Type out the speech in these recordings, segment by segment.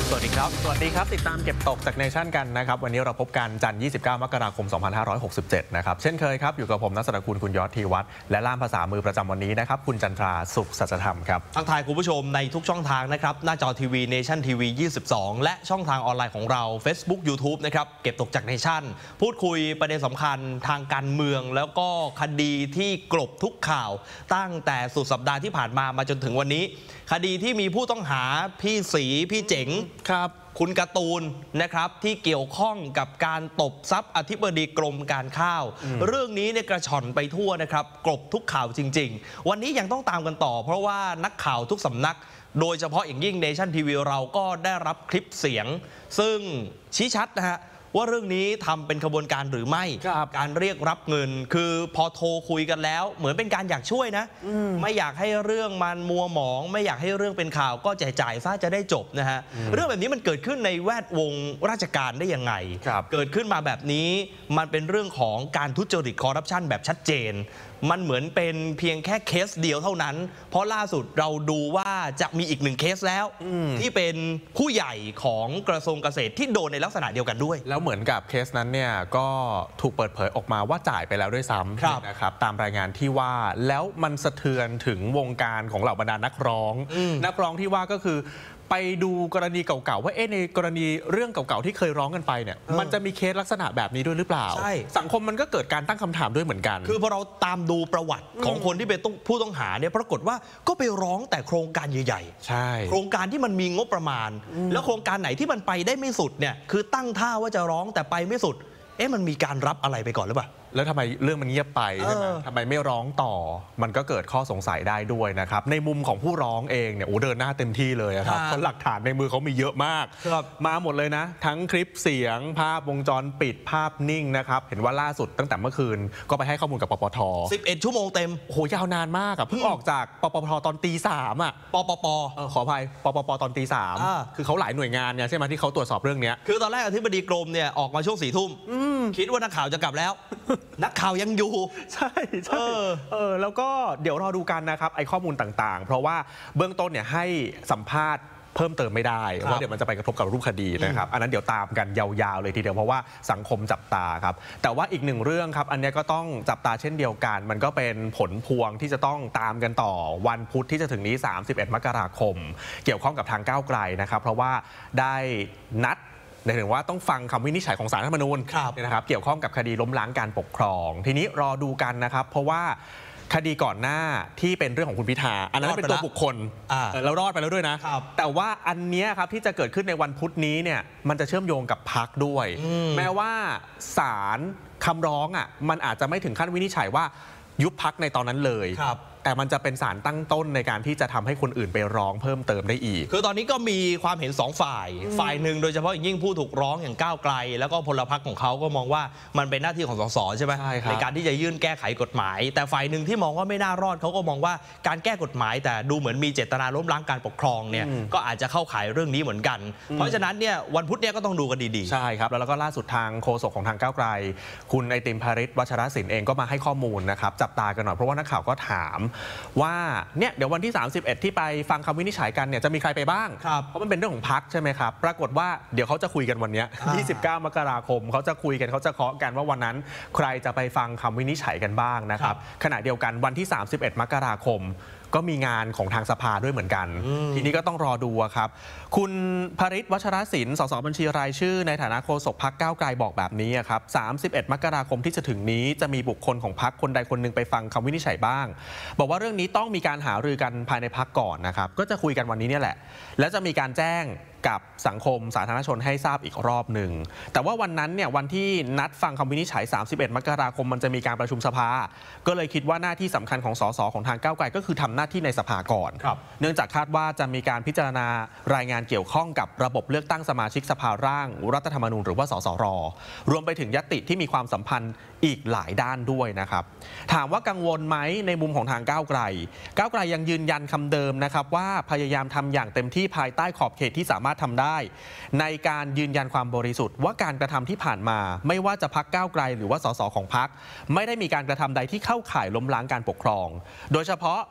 สวัสดีครับติดตามเก็บตกจากเนชั่นกันนะครับวันนี้เราพบกันจันทร์29 มกราคม 2567 นะครับเช่นเคยครับอยู่กับผมนักสรคุณคุณยอดธีวัฒน์และล่ามภาษามือประจำวันนี้นะครับคุณจันทราสุขสัจธรรมครับทักทายคุณผู้ชมในทุกช่องทางนะครับหน้าจอทีวีเนชั่นทีวี22และช่องทางออนไลน์ของเรา Facebook YouTube นะครับเก็บตกจากเนชั่นพูดคุยประเด็นสำคัญทางการเมืองแล้วก็คดีที่กลบทุกข่าวตั้งแต่สุดสัปดาห์ที่ผ่านมาจนถึงวันนี้คดีที่มีผู้ต้องหาพี่สีพี่เจ๋งครับคุณการ์ตูนนะครับที่เกี่ยวข้องกับการตบทรัพย์อธิบดีกรมการข้าวเรื่องนี้เนี่ยกระชอนไปทั่วนะครับกลบทุกข่าวจริงๆวันนี้ยังต้องตามกันต่อเพราะว่านักข่าวทุกสำนักโดยเฉพาะอย่างยิ่งเนชั่นทีวีเราก็ได้รับคลิปเสียงซึ่งชี้ชัดนะฮะว่าเรื่องนี้ทำเป็นขบวนการหรือไม่การเรียกรับเงินคือพอโทรคุยกันแล้วเหมือนเป็นการอยากช่วยนะไม่อยากให้เรื่องมันมัวหมองไม่อยากให้เรื่องเป็นข่าวก็จ่ายซะจะได้จบนะฮะเรื่องแบบนี้มันเกิดขึ้นในแวดวงราชการได้ยังไงเกิดขึ้นมาแบบนี้มันเป็นเรื่องของการทุจริตคอร์รัปชันแบบชัดเจนมันเหมือนเป็นเพียงแค่เคสเดียวเท่านั้นเพราะล่าสุดเราดูว่าจะมีอีกหนึ่งเคสแล้วที่เป็นผู้ใหญ่ของกระทรวงเกษตรที่โดนในลักษณะเดียวกันด้วยแล้วเหมือนกับเคสนั้นเนี่ยก็ถูกเปิดเผยออกมาว่าจ่ายไปแล้วด้วยซ้ำนะครับตามรายงานที่ว่าแล้วมันสะเทือนถึงวงการของเหล่าบรรดานักร้องที่ว่าก็คือไปดูกรณีเก่าๆว่าในกรณีเรื่องเก่าๆที่เคยร้องกันไปเนี่ยมันจะมีเคสลักษณะแบบนี้ด้วยหรือเปล่าสังคมมันก็เกิดการตั้งคำถามด้วยเหมือนกันคือพอเราตามดูประวัติของคนที่เป็นผู้ต้องหาเนี่ยปรากฏว่าก็ไปร้องแต่โครงการใหญ่ๆใช่โครงการที่มันมีงบประมาณแล้วโครงการไหนที่มันไปได้ไม่สุดเนี่ยคือตั้งท่าว่าจะร้องแต่ไปไม่สุดมันมีการรับอะไรไปก่อนหรือเปล่าแล้วทำไมเรื่องมันเงียบไปใช่ไหมทำไมไม่ร้องต่อมันก็เกิดข้อสงสัยได้ด้วยนะครับในมุมของผู้ร้องเองเนี่ยเดินหน้าเต็มที่เลยครับเพราะหลักฐานในมือเขามีเยอะมากมาหมดเลยนะทั้งคลิปเสียงภาพวงจรปิดภาพนิ่งนะครับเห็นว่าล่าสุดตั้งแต่เมื่อคืนก็ไปให้ข้อมูลกับปปท 11 ชั่วโมงเต็มยาวนานมากเพิ่งออกจากปปทตอนตี 3 ปปขออภัยปปตอนตี 3คือเขาหลายหน่วยงานเนี่ยใช่ไหมที่เขาตรวจสอบเรื่องนี้คือตอนแรกอธิบดีกรมเนี่ยออกมาช่วง4 ทุ่มคิดว่านักข่าวจะกลับแล้วนักข่าวยังอยู่ใช่แล้วก็เดี๋ยวรอดูกันนะครับไอ้ข้อมูลต่างๆเพราะว่าเบื้องต้นเนี่ยให้สัมภาษณ์เพิ่มเติมไม่ได้ว่าเดี๋ยวมันจะไปกระทบกับรูปคดีนะครับอันนั้นเดี๋ยวตามกันยาวๆเลยทีเดียวเพราะว่าสังคมจับตาครับแต่ว่าอีกหนึ่งเรื่องครับอันนี้ก็ต้องจับตาเช่นเดียวกันมันก็เป็นผลพวงที่จะต้องตามกันต่อวันพุธที่จะถึงนี้31 มกราคมเกี่ยวข้องกับทางก้าวไกลนะครับเพราะว่าได้นัดในถึงว่าต้องฟังคำวินิจฉัยของศาลรัฐธรรมนูญนะครับเกี่ยวข้องกับคดีล้มล้างการปกครองทีนี้รอดูกันนะครับเพราะว่าคดีก่อนหน้าที่เป็นเรื่องของคุณพิธาอันนั้นเป็นตัวบุคคลแล้วรอดไปแล้วด้วยนะแต่ว่าอันนี้ครับที่จะเกิดขึ้นในวันพุธนี้เนี่ยมันจะเชื่อมโยงกับพรรคด้วยแม้ว่าศาลคำร้องมันอาจจะไม่ถึงขั้นวินิจฉัยว่ายุบพรรคในตอนนั้นเลยแต่มันจะเป็นสารตั้งต้นในการที่จะทำให้คนอื่นไปร้องเพิ่มเติมได้อีกคือตอนนี้ก็มีความเห็น2 ฝ่ายหนึ่งโดยเฉพาะอย่างยิ่งผู้ถูกร้องอย่างก้าวไกลแล้วก็พลพรรคของเขาก็มองว่ามันเป็นหน้าที่ของสสใช่ไหมในการที่จะยื่นแก้ไขกฎหมายแต่ฝ่ายหนึ่งที่มองว่าไม่น่ารอดเขาก็มองว่าการแก้กฎหมายแต่ดูเหมือนมีเจตนาล้มล้างการปกครองเนี่ยก็อาจจะเข้าข่ายเรื่องนี้เหมือนกันเพราะฉะนั้นเนี่ยวันพุธเนี่ยก็ต้องดูกันดีๆใช่ครับแล้วก็ล่าสุดทางโฆษกของทางก้าวไกลคุณไอติมภริษฐ์วัชรศิลป์เองก็มาให้ข้อมูลนะครับจับตากันหน่อยเพราะว่านักข่าวก็ถามว่าเนี่ยเดี๋ยววันที่31ที่ไปฟังคำวินิจฉัยกันเนี่ยจะมีใครไปบ้างเพราะมันเป็นเรื่องของพรรคใช่ไหมครับปรากฏว่าเดี๋ยวเขาจะคุยกันวันนี้29 มกราคมเขาจะคุยกันเขาจะเคาะกันว่าวันนั้นใครจะไปฟังคำวินิจฉัยกันบ้างนะครับขณะเดียวกันวันที่31 มกราคมก็มีงานของทางสภาด้วยเหมือนกันทีนี้ก็ต้องรอดูครับคุณภริษฐ์วัชรศิลป์สสบัญชีรายชื่อในฐานะโฆษกพรรคก้าวไกลบอกแบบนี้ครับ31 มกราคมที่จะถึงนี้จะมีบุคคลของพรรคคนใดคนหนึ่งไปฟังคำวินิจฉัยบ้างบอกว่าเรื่องนี้ต้องมีการหารือกันภายในพรรคก่อนนะครับก็จะคุยกันวันนี้เนี่ยแหละและจะมีการแจ้งกับสังคมสาธารณชนให้ทราบอีกรอบหนึ่งแต่ว่าวันนั้นเนี่ยวันที่นัดฟังคำวินิจฉัย31 มกราคมมันจะมีการประชุมสภาก็เลยคิดว่าหน้าที่สำคัญของสสของทางก้าวไกลก็คือทำหน้าที่ในสภาก่อนเนื่องจากคาดว่าจะมีการพิจารณารายงานเกี่ยวข้องกับระบบเลือกตั้งสมาชิกสภาร่างรัฐธรรมนูญหรือว่าสสรรวมไปถึงญัตติที่มีความสัมพันธ์อีกหลายด้านด้วยนะครับถามว่ากังวลไหมในมุมของทางก้าวไกลยังยืนยันคำเดิมนะครับว่าพยายามทำอย่างเต็มที่ภายใต้ขอบเขตที่สามารถทำได้ในการยืนยันความบริสุทธิ์ว่าการกระทำที่ผ่านมาไม่ว่าจะพรรคก้าวไกลหรือว่าสสของพรรคไม่ได้มีการกระทำใดที่เข้าข่ายล้มล้างการปกครองโดยเฉพาะ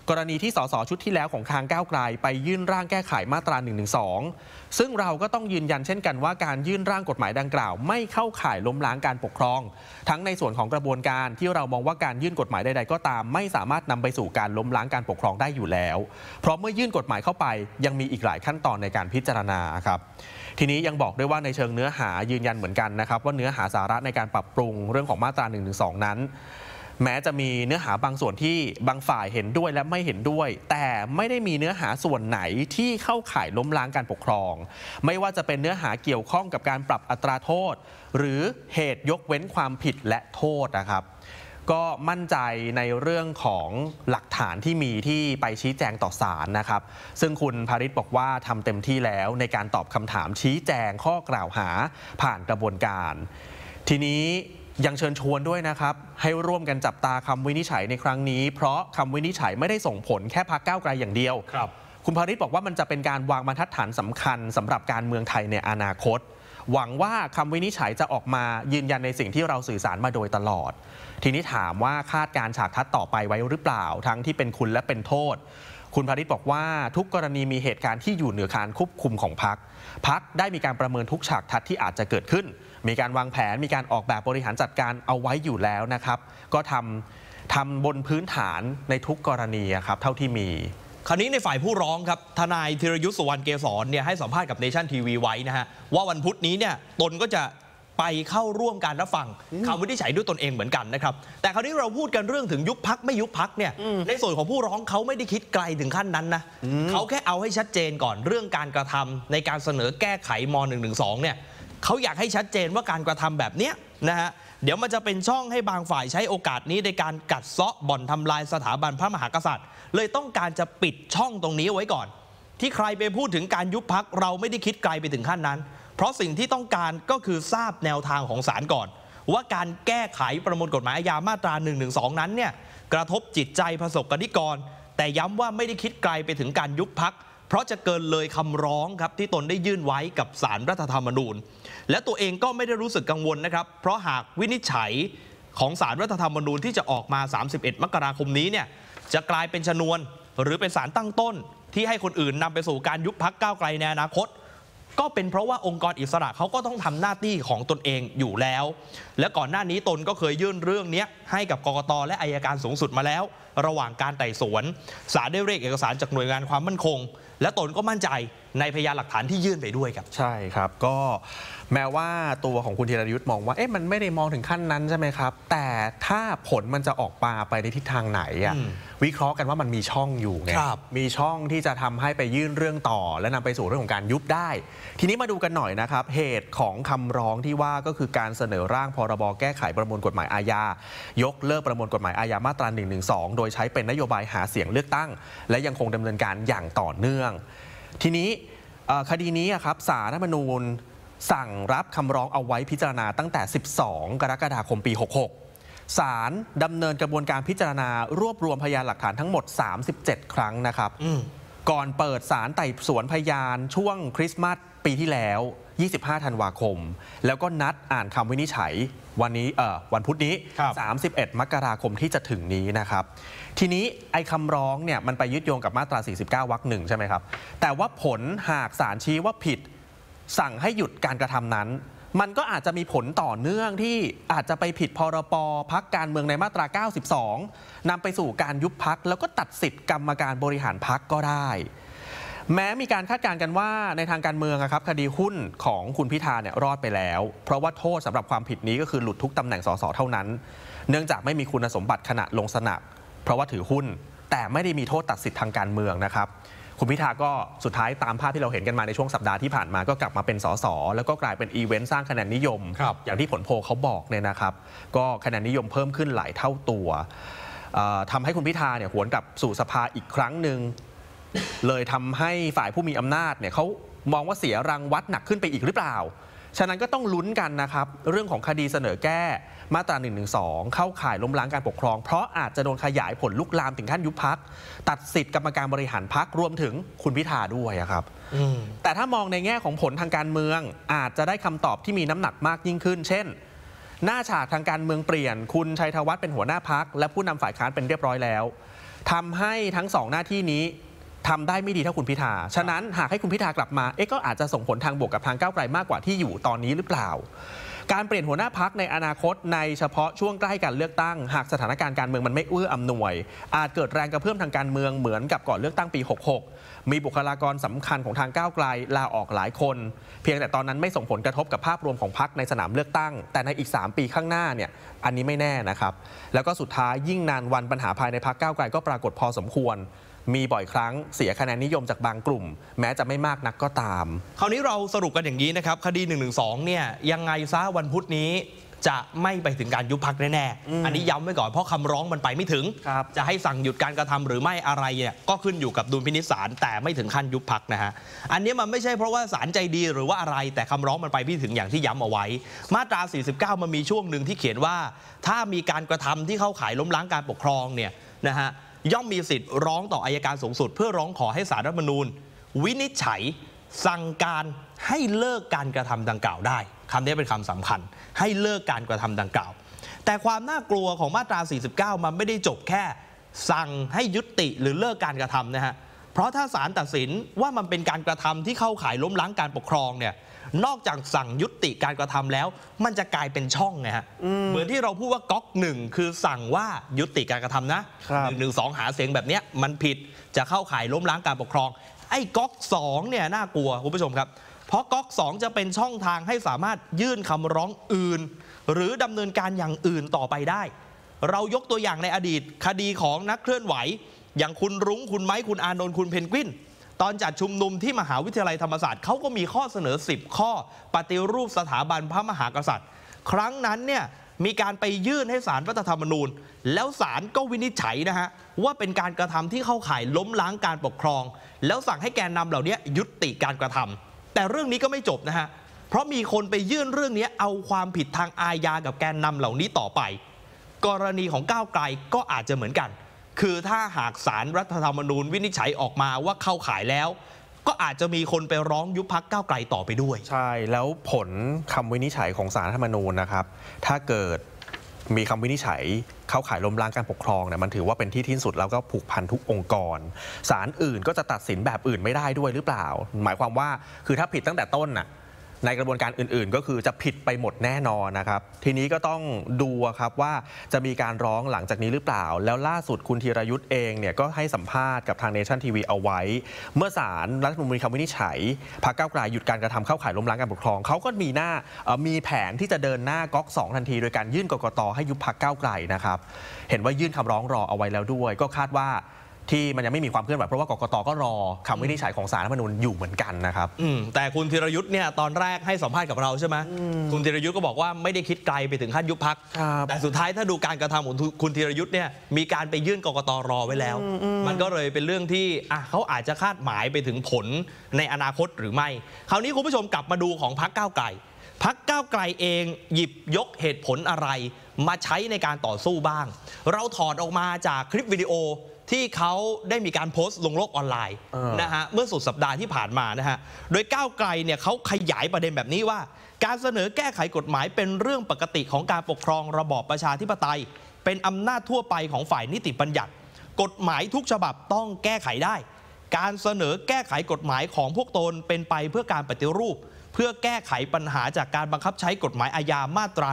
กรณีที่สสชุดที่แล้วของทางก้าวไกลไปยื่นร่างแก้ไขมาตรา 112 ซึ่งเราก็ต้องยืนยันเช่นกันว่าการยื่นร่างกฎหมายดังกล่าวไม่เข้าข่ายล้มล้างการปกครองทั้งในส่วนของกระบวนการที่เรามองว่าการยื่นกฎหมายใดๆก็ตามไม่สามารถนำไปสู่การล้มล้างการปกครองได้อยู่แล้วเพราะเมื่อยื่นกฎหมายเข้าไปยังมีอีกหลายขั้นตอนในการพิจารณาครับทีนี้ยังบอกด้วยว่าในเชิงเนื้อหายืนยันเหมือนกันนะครับว่าเนื้อหาสาระในการปรับปรุงเรื่องของมาตรา 112 นั้นแม้จะมีเนื้อหาบางส่วนที่บางฝ่ายเห็นด้วยและไม่เห็นด้วยแต่ไม่ได้มีเนื้อหาส่วนไหนที่เข้าข่ายล้มล้างการปกครองไม่ว่าจะเป็นเนื้อหาเกี่ยวข้องกับการปรับอัตราโทษหรือเหตุยกเว้นความผิดและโทษนะครับก็มั่นใจในเรื่องของหลักฐานที่มีที่ไปชี้แจงต่อศาลนะครับซึ่งคุณภริษบอกว่าทำเต็มที่แล้วในการตอบคำถามชี้แจงข้อกล่าวหาผ่านกระบวนการทีนี้ยังเชิญชวนด้วยนะครับให้ร่วมกันจับตาคำวินิจฉัยในครั้งนี้เพราะคำวินิจฉัยไม่ได้ส่งผลแค่พรรคก้าวไกลอย่างเดียวคุณภริษบอกว่ามันจะเป็นการวางบรรทัดฐานสำคัญสำหรับการเมืองไทยในอนาคตหวังว่าคำวินิจฉัยจะออกมายืนยันในสิ่งที่เราสื่อสารมาโดยตลอดทีนี้ถามว่าคาดการฉากทัศน์ต่อไปไว้หรือเปล่าทั้งที่เป็นคุณและเป็นโทษคุณภริษบอกว่าทุกกรณีมีเหตุการณ์ที่อยู่เหนือการควบคุมของพรรคได้มีการประเมินทุกฉากทัศน์ที่อาจจะเกิดขึ้นมีการวางแผนมีการออกแบบบริหารจัดการเอาไว้อยู่แล้วนะครับก็ทำบนพื้นฐานในทุกกรณีครับเท่าที่มีคราวนี้ในฝ่ายผู้ร้องครับทนายธีรยุทธ สุวรรณเกษรเนี่ยให้สัมภาษณ์กับเนชั่นทีวีไว้นะฮะว่าวันพุธนี้เนี่ยตนก็จะไปเข้าร่วมการรับฟังคำวินิจฉัยด้วยตนเองเหมือนกันนะครับแต่คราวนี้เราพูดกันเรื่องถึงยุบพักไม่ยุบพักเนี่ยในส่วนของผู้ร้องเขาไม่ได้คิดไกลถึงขั้นนั้นนะเขาแค่เอาให้ชัดเจนก่อนเรื่องการกระทำในการเสนอแก้ไขม.112 เนี่ยเขาอยากให้ชัดเจนว่าการกระทำแบบเนี้ยนะฮะเดี๋ยวมันจะเป็นช่องให้บางฝ่ายใช้โอกาสนี้ในการกัดเซาะบ่อนทำลายสถาบันพระมหากษัตริย์เลยต้องการจะปิดช่องตรงนี้ไว้ก่อนที่ใครไปพูดถึงการยุบพักเราไม่ได้คิดไกลไปถึงขั้นนั้นเพราะสิ่งที่ต้องการก็คือทราบแนวทางของศาลก่อนว่าการแก้ไขประมวลกฎหมายอาญามาตรา 112 นั้นเนี่ยกระทบจิตใจประสบกนิกรแต่ย้ำว่าไม่ได้คิดไกลไปถึงการยุบพักเพราะจะเกินเลยคำร้องครับที่ตนได้ยื่นไว้กับศาลรัฐธรรมนูญและตัวเองก็ไม่ได้รู้สึกกังวลนะครับเพราะหากวินิจฉัยของศาลรัฐธรรมนูญที่จะออกมา31 มกราคมนี้เนี่ยจะกลายเป็นชนวนหรือเป็นศาลตั้งต้นที่ให้คนอื่นนำไปสู่การยุบพรรคก้าวไกลในอนาคตก็เป็นเพราะว่าองค์กรอิสระเขาก็ต้องทำหน้าที่ของตนเองอยู่แล้วและก่อนหน้านี้ตนก็เคยยื่นเรื่องนี้ให้กับกกต.และอัยการสูงสุดมาแล้วระหว่างการไต่สวนศาลได้เรียกเอกสารจากหน่วยงานความมั่นคงและตนก็มั่นใจในพยานหลักฐานที่ยื่นไปด้วยครับใช่ครับก็แม้ว่าตัวของคุณธีรยุทธ์มองว่ามันไม่ได้มองถึงขั้นนั้นใช่ไหมครับแต่ถ้าผลมันจะออกมาไปในทิศทางไหนวิเคราะห์กันว่ามันมีช่องอยู่ไงมีช่องที่จะทำให้ไปยื่นเรื่องต่อและนำไปสู่เรื่องของการยุบได้ทีนี้มาดูกันหน่อยนะครับเหตุของคำร้องที่ว่าก็คือการเสนอร่างพรบแก้ไขประมวลกฎหมายอาญายกเลิกประมวลกฎหมายอาญามาตรา 112 โดยใช้เป็นนโยบายหาเสียงเลือกตั้งและยังคงดำเนินการอย่างต่อเนื่องทีนี้คดีนี้ครับศาลรัฐธรรมนูญสั่งรับคำร้องเอาไว้พิจารณาตั้งแต่ 12 กรกฎาคมปี 66 ศาลดำเนินกระบวนการพิจารณารวบรวมพยานหลักฐานทั้งหมด 37 ครั้งนะครับก่อนเปิดศาลไต่สวนพยานช่วงคริสต์มาสปีที่แล้ว 25 ธันวาคมแล้วก็นัดอ่านคำวินิจฉัยวันพุธนี้ 31 มกราคมที่จะถึงนี้นะครับทีนี้ไอ้คำร้องเนี่ยมันไปยึดโยงกับมาตรา 49 วรรค 1 ใช่ไหมครับแต่ว่าผลหากศาลชี้ว่าผิดสั่งให้หยุดการกระทำนั้นมันก็อาจจะมีผลต่อเนื่องที่อาจจะไปผิดพรบพรรคการเมืองในมาตรา 92 นำไปสู่การยุบพรรคแล้วก็ตัดสิทธิ์กรรมการบริหารพรรคก็ได้แม้มีการคาดการณ์กันว่าในทางการเมืองครับคดีหุ้นของคุณพิธาเนี่ยรอดไปแล้วเพราะว่าโทษสำหรับความผิดนี้ก็คือหลุดทุกตำแหน่งสสเท่านั้นเนื่องจากไม่มีคุณสมบัติขณะลงสมัครเพราะว่าถือหุ้นแต่ไม่ได้มีโทษตัดสิทธิ์ทางการเมืองนะครับคุณพิธาก็สุดท้ายตามภาพที่เราเห็นกันมาในช่วงสัปดาห์ที่ผ่านมาก็กลับมาเป็นสสแล้วก็กลายเป็นอีเวนต์สร้างคะแนนนิยมอย่างที่ผลโพลเขาบอกเนี่ยนะครับก็คะแนนนิยมเพิ่มขึ้นหลายเท่าตัวทำให้คุณพิธาเนี่ยหวนกลับสู่สภาอีกครั้งหนึ่งเลยทำให้ฝ่ายผู้มีอำนาจเนี่ยเขามองว่าเสียรังวัดหนักขึ้นไปอีกหรือเปล่าฉะนั้นก็ต้องลุ้นกันนะครับเรื่องของคดีเสนอแก้มาตรา 112 เข้าข่ายล้มล้างการปกครองเพราะอาจจะโดนขยายผลลุกลามถึงขั้นยุบพรรคตัดสิทธิ์กรรมการบริหารพรรครวมถึงคุณพิธาด้วยครับแต่ถ้ามองในแง่ของผลทางการเมืองอาจจะได้คำตอบที่มีน้ำหนักมากยิ่งขึ้นเช่นหน้าฉากทางการเมืองเปลี่ยนคุณชัยธวัฒน์เป็นหัวหน้าพรรคและผู้นำฝ่ายค้านเป็นเรียบร้อยแล้วทำให้ทั้ง2หน้าที่นี้ทำได้ไม่ดีเท่าคุณพิธาฉะนั้นหากให้คุณพิธากลับมาก็อาจจะส่งผลทางบวกกับทางก้าวไกลมากกว่าที่อยู่ตอนนี้หรือเปล่าการเปลี่ยนหัวหน้าพรรคในอนาคตในเฉพาะช่วงใกล้การเลือกตั้งหากสถานการณ์การเมืองมันไม่เอื้ออำนวยอาจเกิดแรงกระเพื่อมทางการเมืองเหมือนกับก่อนเลือกตั้งปี 66 มีบุคลากรสำคัญของทางก้าวไกลลาออกหลายคนเพียงแต่ตอนนั้นไม่ส่งผลกระทบกับภาพรวมของพรรคในสนามเลือกตั้งแต่ในอีก3 ปีข้างหน้าเนี่ยอันนี้ไม่แน่นะครับแล้วก็สุดท้ายยิ่งนานวันปัญหาภายในพรรคก้าวไกลก็ปรากฏพอสมควรมีบ่อยครั้งเสียคะแนนนิยมจากบางกลุ่มแม้จะไม่มากนักก็ตามคราวนี้เราสรุปกันอย่างนี้นะครับคดี112เนี่ยยังไงซะวันพุธนี้จะไม่ไปถึงการยุบพรรคแน่ๆอันนี้ย้ำไว้ก่อนเพราะคำร้องมันไปไม่ถึงจะให้สั่งหยุดการกระทำหรือไม่อะไรเนี่ยก็ขึ้นอยู่กับดุลพินิจศาลแต่ไม่ถึงขั้นยุบพรรคนะฮะอันนี้มันไม่ใช่เพราะว่าศาลใจดีหรือว่าอะไรแต่คำร้องมันไปไม่ถึงอย่างที่ย้ำเอาไว้มาตรา 49 มันมีช่วงหนึ่งที่เขียนว่าถ้ามีการกระทำที่เข้าข่ายล้มล้างการปกครองเนี่ยนะฮะย่อมมีสิทธิ์ร้องต่ออัยการสูงสุดเพื่อร้องขอให้ศาลรัฐธรรมนูญวินิจฉัยสั่งการให้เลิกการกระทำดังกล่าวได้คำนี้เป็นคำสำคัญให้เลิกการกระทำดังกล่าวแต่ความน่ากลัวของมาตรา 49 มันไม่ได้จบแค่สั่งให้ยุติหรือเลิกการกระทำนะฮะเพราะถ้าศาลตัดสินว่ามันเป็นการกระทำที่เข้าข่ายล้มล้างการปกครองเนี่ยนอกจากสั่งยุติการกระทำแล้วมันจะกลายเป็นช่องไงฮะเหมือนที่เราพูดว่าก๊อก1คือสั่งว่ายุติการกระทำนะ112หาเสียงแบบนี้มันผิดจะเข้าข่ายล้มล้างการปกครองไอ้ก๊อก2เนี่ยน่ากลัวคุณผู้ชมครับเพราะก๊อก2จะเป็นช่องทางให้สามารถยื่นคำร้องอื่นหรือดำเนินการอย่างอื่นต่อไปได้เรายกตัวอย่างในอดีตคดีของนักเคลื่อนไหวอย่างคุณรุ้งคุณไม้คุณอานนท์คุณเพนกวินตอนจัดชุมนุมที่มหาวิทยาลัยธรรมศาสตร์เขาก็มีข้อเสนอ10 ข้อปฏิรูปสถาบันพระมหากษัตริย์ครั้งนั้นเนี่ยมีการไปยื่นให้ศาลรัฐธรรมนูญแล้วศาลก็วินิจฉัยนะฮะว่าเป็นการกระทำที่เข้าข่ายล้มล้างการปกครองแล้วสั่งให้แกนนำเหล่านี้ยุติการกระทำแต่เรื่องนี้ก็ไม่จบนะฮะเพราะมีคนไปยื่นเรื่องนี้เอาความผิดทางอาญากับแกนนำเหล่านี้ต่อไปกรณีของก้าวไกลก็อาจจะเหมือนกันคือถ้าหากศาลรัฐธรรมนูญวินิจฉัยออกมาว่าเข้าข่ายแล้วก็อาจจะมีคนไปร้องยุบพรรคก้าวไกลต่อไปด้วยใช่แล้วผลคำวินิจฉัยของศาลรัฐธรรมนูญนะครับถ้าเกิดมีคำวินิจฉัยเข้าข่ายล้มล้างการปกครองเนี่ยมันถือว่าเป็นที่สิ้นสุดแล้วก็ผูกพันทุกองค์กรศาลอื่นก็จะตัดสินแบบอื่นไม่ได้ด้วยหรือเปล่าหมายความว่าคือถ้าผิดตั้งแต่ต้นน่ะในกระบวนการอื่นๆก็คือจะผิดไปหมดแน่นอนนะครับทีนี้ก็ต้องดูครับว่าจะมีการร้องหลังจากนี้หรือเปล่าแล้วล่าสุดคุณธีรยุทธ์เองเนี่ยก็ให้สัมภาษณ์กับทางเนชั่นทีวีเอาไว้เมื่อศาลรัฐธรรมนูญมีคำวินิจฉัยพรรคก้าวไกลหยุดการกระทำเข้าข่ายล้มล้างการปกครองเขาก็มีแผนที่จะเดินหน้าก๊อก2ทันทีโดยการยื่นกกต.ให้ยุบพรรคก้าวไกลนะครับเห็นว่ายื่นคำร้องรอเอาไว้แล้วด้วยก็คาดว่าที่มันยังไม่มีความเคลื่อนไหวเพราะว่ากกต.ก็รอคำวินิจฉัยของศาลรัฐธรรมนูญอยู่เหมือนกันนะครับแต่คุณธีรยุทธ์เนี่ยตอนแรกให้สัมภาษณ์กับเราใช่ไหมคุณธีรยุทธ์ก็บอกว่าไม่ได้คิดไกลไปถึงขั้นยุบพรรคแต่สุดท้ายถ้าดูการกระทำของคุณธีรยุทธ์เนี่ยมีการไปยื่นกกต.รอไว้แล้วมันก็เลยเป็นเรื่องที่เขาอาจจะคาดหมายไปถึงผลในอนาคตหรือไม่คราวนี้คุณผู้ชมกลับมาดูของพรรคก้าวไกลพรรคก้าวไกลเองหยิบยกเหตุผลอะไรมาใช้ในการต่อสู้บ้างเราถอดออกมาจากคลิปวิดีโอที่เขาได้มีการโพสต์ลงโลกออนไลน์นะฮะเมื่อสุดสัปดาห์ที่ผ่านมานะฮะโดยก้าวไกลเนี่ยเขาขยายประเด็นแบบนี้ว่าการเสนอแก้ไขกฎหมายเป็นเรื่องปกติของการปกครองระบอบประชาธิปไตยเป็นอำนาจทั่วไปของฝ่ายนิติบัญญัติกฎหมายทุกฉบับต้องแก้ไขได้การเสนอแก้ไขกฎหมายของพวกตนเป็นไปเพื่อการปฏิรูปเพื่อแก้ไขปัญหาจากการบังคับใช้กฎหมายอาญามาตรา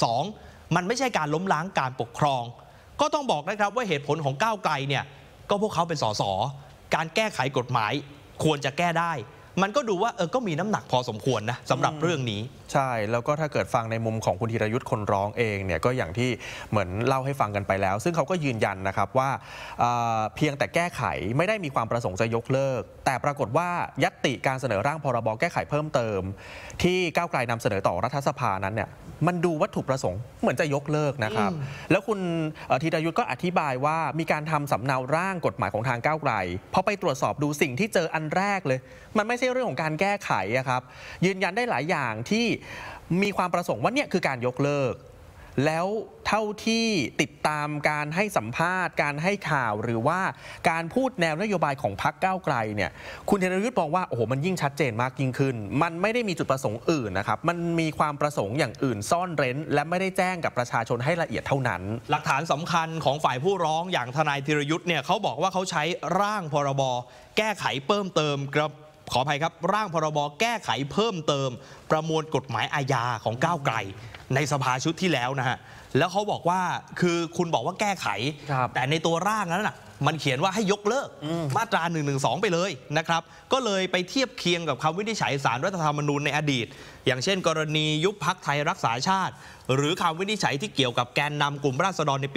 112 มันไม่ใช่การล้มล้างการปกครองก็ต้องบอกนะครับว่าเหตุผลของก้าวไกลเนี่ยก็พวกเขาเป็นสสการแก้ไขกฎหมายควรจะแก้ได้มันก็ดูว่าก็มีน้ำหนักพอสมควรนะสำหรับเรื่องนี้ใช่แล้วก็ถ้าเกิดฟังในมุมของคุณธีรยุทธ์คนร้องเองเนี่ยก็อย่างที่เหมือนเล่าให้ฟังกันไปแล้วซึ่งเขาก็ยืนยันนะครับว่าเพียงแต่แก้ไขไม่ได้มีความประสงค์จะยกเลิกแต่ปรากฏว่าญัตติการเสนอร่างพรบแก้ไขเพิ่มเติมที่ก้าวไกลนำเสนอต่อรัฐสภานั้นเนี่ยมันดูวัตถุประสงค์เหมือนจะยกเลิกนะครับแล้วคุณธีรยุทธ์ก็อธิบายว่ามีการทำสำเนาร่างกฎหมายของทางก้าวไกลพอไปตรวจสอบดูสิ่งที่เจออันแรกเลยมันไม่ใช่เรื่องของการแก้ไขครับยืนยันได้หลายอย่างที่มีความประสงค์ว่าเนี่ยคือการยกเลิกแล้วเท่าที่ติดตามการให้สัมภาษณ์การให้ข่าวหรือว่าการพูดแนวนโยบายของพรรคก้าวไกลเนี่ยคุณธีรยุทธ์มองว่าโอ้โหมันยิ่งชัดเจนมากยิ่งขึ้นมันไม่ได้มีจุดประสงค์อื่นนะครับมันมีความประสงค์อย่างอื่นซ่อนเร้นและไม่ได้แจ้งกับประชาชนให้ละเอียดเท่านั้นหลักฐานสำคัญของฝ่ายผู้ร้องอย่างทนายธีรยุทธ์เนี่ยเขาบอกว่าเขาใช้ร่างพรบแก้ไขเพิ่มเติมขออภัยครับร่างพรบแก้ไขเพิ่มเติมประมวลกฎหมายอาญาของก้าวไกลในสภาชุดที่แล้วนะฮะแล้วเขาบอกว่าคือคุณบอกว่าแก้ไขแต่ในตัวร่างนั้นน่ะมันเขียนว่าให้ยกเลิกมาตรา112ไปเลยนะครับก็เลยไปเทียบเคียงกับคำวินิจฉัยศาลรัฐธรรมนูญในอดีตอย่างเช่นกรณียุบพรรคไทยรักษาชาติหรือคำวินิจฉัยที่เกี่ยวกับแกนนำกลุ่มราษฎรในปี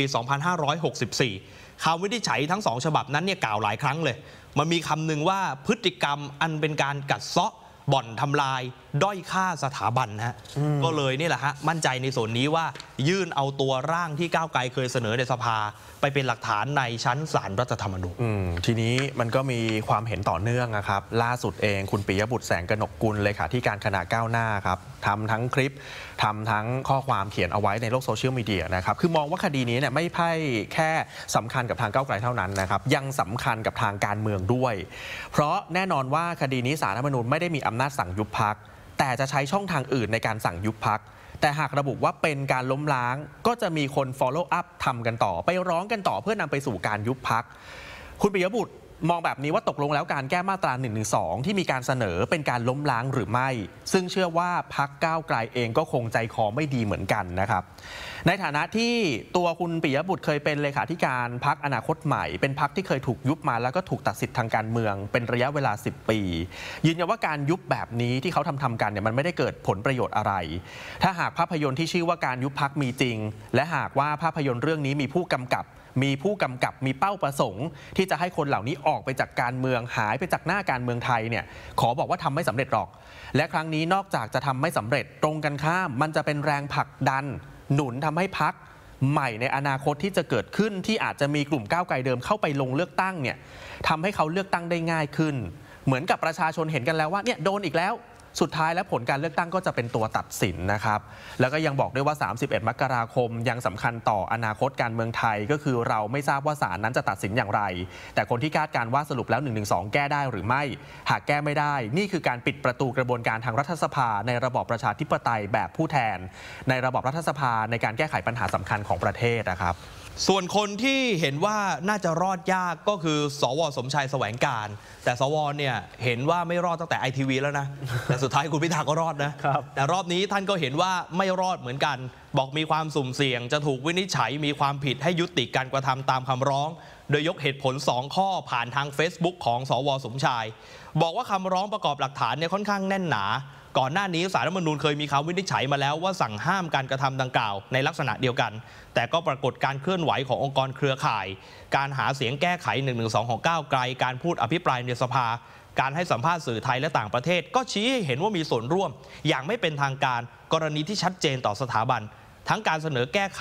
2564 คำวินิจฉัยทั้งสองฉบับนั้นเนี่ยกล่าวหลายครั้งเลยมันมีคำหนึ่งว่าพฤติกรรมอันเป็นการกัดเซาะบ่อนทำลายด้อยค่าสถาบันฮะก็เลยนี่แหละฮะมั่นใจในส่วนนี้ว่ายื่นเอาตัวร่างที่ก้าวไกลเคยเสนอในสภาไปเป็นหลักฐานในชั้นศาลรัฐธรรมนูญทีนี้มันก็มีความเห็นต่อเนื่องนะครับล่าสุดเองคุณปิยบุตรแสงกนกกุลเลขาธิการคณะก้าวหน้าครับทำทั้งคลิปทำทั้งข้อความเขียนเอาไว้ในโลกโซเชียลมีเดียนะครับคือมองว่าคดีนี้เนี่ยไม่ใช่แค่สำคัญกับทางก้าวไกลเท่านั้นนะครับยังสำคัญกับทางการเมืองด้วยเพราะแน่นอนว่าคดีนี้ศาลรัฐธรรมนูญไม่ได้มีอำนาจสั่งยุบพรรคแต่จะใช้ช่องทางอื่นในการสั่งยุบพรรคแต่หากระบุว่าเป็นการล้มล้างก็จะมีคน follow up ทำกันต่อไปร้องกันต่อเพื่อนำไปสู่การยุบพรรคคุณปิยบุตรมองแบบนี้ว่าตกลงแล้วการแก้มาตรา112ที่มีการเสนอเป็นการล้มล้างหรือไม่ซึ่งเชื่อว่าพรรคก้าวไกลเองก็คงใจคอไม่ดีเหมือนกันนะครับในฐานะที่ตัวคุณปิยบุตรเคยเป็นเลขาธิการพรรคอนาคตใหม่เป็นพรรคที่เคยถูกยุบมาแล้วก็ถูกตัดสิทธิ์ทางการเมืองเป็นระยะเวลา10 ปียืนยันว่าการยุบแบบนี้ที่เขาทำกันเนี่ยมันไม่ได้เกิดผลประโยชน์อะไรถ้าหากภาพยนตร์ที่ชื่อว่าการยุบพรรคมีจริงและหากว่าภาพยนตร์เรื่องนี้มีผู้กำกับมีเป้าประสงค์ที่จะให้คนเหล่านี้ออกไปจากการเมืองหายไปจากหน้าการเมืองไทยเนี่ยขอบอกว่าทำไม่สำเร็จหรอกและครั้งนี้นอกจากจะทำไม่สำเร็จตรงกันข้ามมันจะเป็นแรงผลักดันหนุนทำให้พรรคใหม่ในอนาคตที่จะเกิดขึ้นที่อาจจะมีกลุ่มก้าวไกลเดิมเข้าไปลงเลือกตั้งเนี่ยทำให้เขาเลือกตั้งได้ง่ายขึ้นเหมือนกับประชาชนเห็นกันแล้วว่าเนี่ยโดนอีกแล้วสุดท้ายแล้วผลการเลือกตั้งก็จะเป็นตัวตัดสินนะครับแล้วก็ยังบอกด้วยว่า31 มกราคมยังสำคัญต่ออนาคตการเมืองไทยก็คือเราไม่ทราบว่าศาลนั้นจะตัดสินอย่างไรแต่คนที่คาดการณ์ว่าสรุปแล้ว112แก้ได้หรือไม่หากแก้ไม่ได้นี่คือการปิดประตูกระบวนการทางรัฐสภาในระบอบประชาธิปไตยแบบผู้แทนในระบอบรัฐสภาในการแก้ไขปัญหาสำคัญของประเทศนะครับส่วนคนที่เห็นว่าน่าจะรอดยากก็คือสว.สมชายแสวงการแต่สว.เนี่ยเห็นว่าไม่รอดตั้งแต่ ITV แล้วนะแต่สุดท้ายคุณพิธาก็รอดนะแต่รอบนี้ท่านก็เห็นว่าไม่รอดเหมือนกันบอกมีความสุ่มเสี่ยงจะถูกวินิจฉัยมีความผิดให้ยุติการกระทำตามคำร้องโดยยกเหตุผล2 ข้อผ่านทาง Facebook ของสว.สมชายบอกว่าคำร้องประกอบหลักฐานเนี่ยค่อนข้างแน่นหนาก่อนหน้านี้ศาลรัฐธรรมนูญเคยมีคำวินิจฉัยมาแล้วว่าสั่งห้ามการกระทำดังกล่าวในลักษณะเดียวกันแต่ก็ปรากฏการเคลื่อนไหวขององค์กรเครือข่ายการหาเสียงแก้ไข112ของก้าวไกลการพูดอภิปรายในสภาการให้สัมภาษณ์สื่อไทยและต่างประเทศก็ชี้ให้เห็นว่ามีส่วนร่วมอย่างไม่เป็นทางการกรณีที่ชัดเจนต่อสถาบันทั้งการเสนอแก้ไข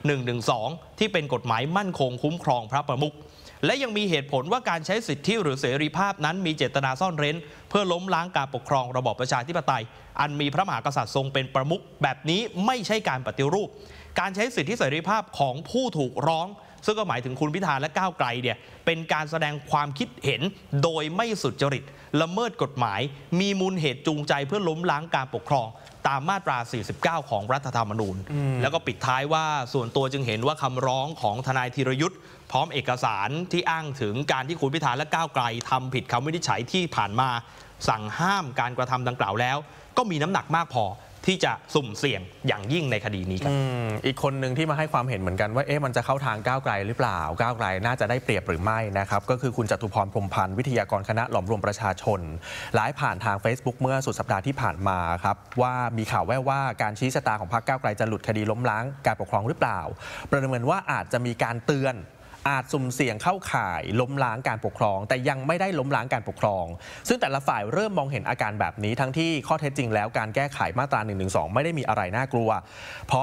112ที่เป็นกฎหมายมั่นคงคุ้มครองพระประมุขและยังมีเหตุผลว่าการใช้สิทธิหรือเสรีภาพนั้นมีเจตนาซ่อนเร้นเพื่อล้มล้างการปกครองระบอบประชาธิปไตยอันมีพระมหากษัตริย์ทรงเป็นประมุขแบบนี้ไม่ใช่การปฏิรูปการใช้สิทธิเสรีภาพของผู้ถูกร้องซึ่งก็หมายถึงคุณพิธาและก้าวไกลเนี่ยเป็นการแสดงความคิดเห็นโดยไม่สุจริตละเมิดกฎหมายมีมูลเหตุจูงใจเพื่อล้มล้างการปกครองตามมาตรา49ของรัฐธรรมนูญแล้วก็ปิดท้ายว่าส่วนตัวจึงเห็นว่าคำร้องของทนายธีรยุทธ์พร้อมเอกสารที่อ้างถึงการที่คุณพิธาและก้าวไกลทำผิดคำวินิจฉัยที่ผ่านมาสั่งห้ามการกระทำดังกล่าวแล้วก็มีน้ำหนักมากพอที่จะสุ่มเสี่ยงอย่างยิ่งในคดีนี้ครับอีกคนหนึ่งที่มาให้ความเห็นเหมือนกันว่ามันจะเข้าทางก้าวไกลหรือเปล่าก้าวไกลน่าจะได้เปรียบหรือไม่นะครับก็คือคุณจตุพรพรหมพันธ์วิทยากรคณะหลอมรวมประชาชนไลฟ์ผ่านทาง Facebook เมื่อสุดสัปดาห์ที่ผ่านมาครับว่ามีข่าวแว่วว่าการชี้ชะตาของพรรคก้าวไกลจะหลุดคดีล้มล้างการปกครองหรือเปล่าประเมินว่าอาจจะมีการเตือนอาจสุ่มเสี่ยงเข้าข่ายล้มล้างการปกครองแต่ยังไม่ได้ล้มล้างการปกครองซึ่งแต่ละฝ่ายเริ่มมองเห็นอาการแบบนี้ทั้งที่ข้อเท็จจริงแล้วการแก้ไขมาตรา112ไม่ได้มีอะไรน่ากลัวเพราะ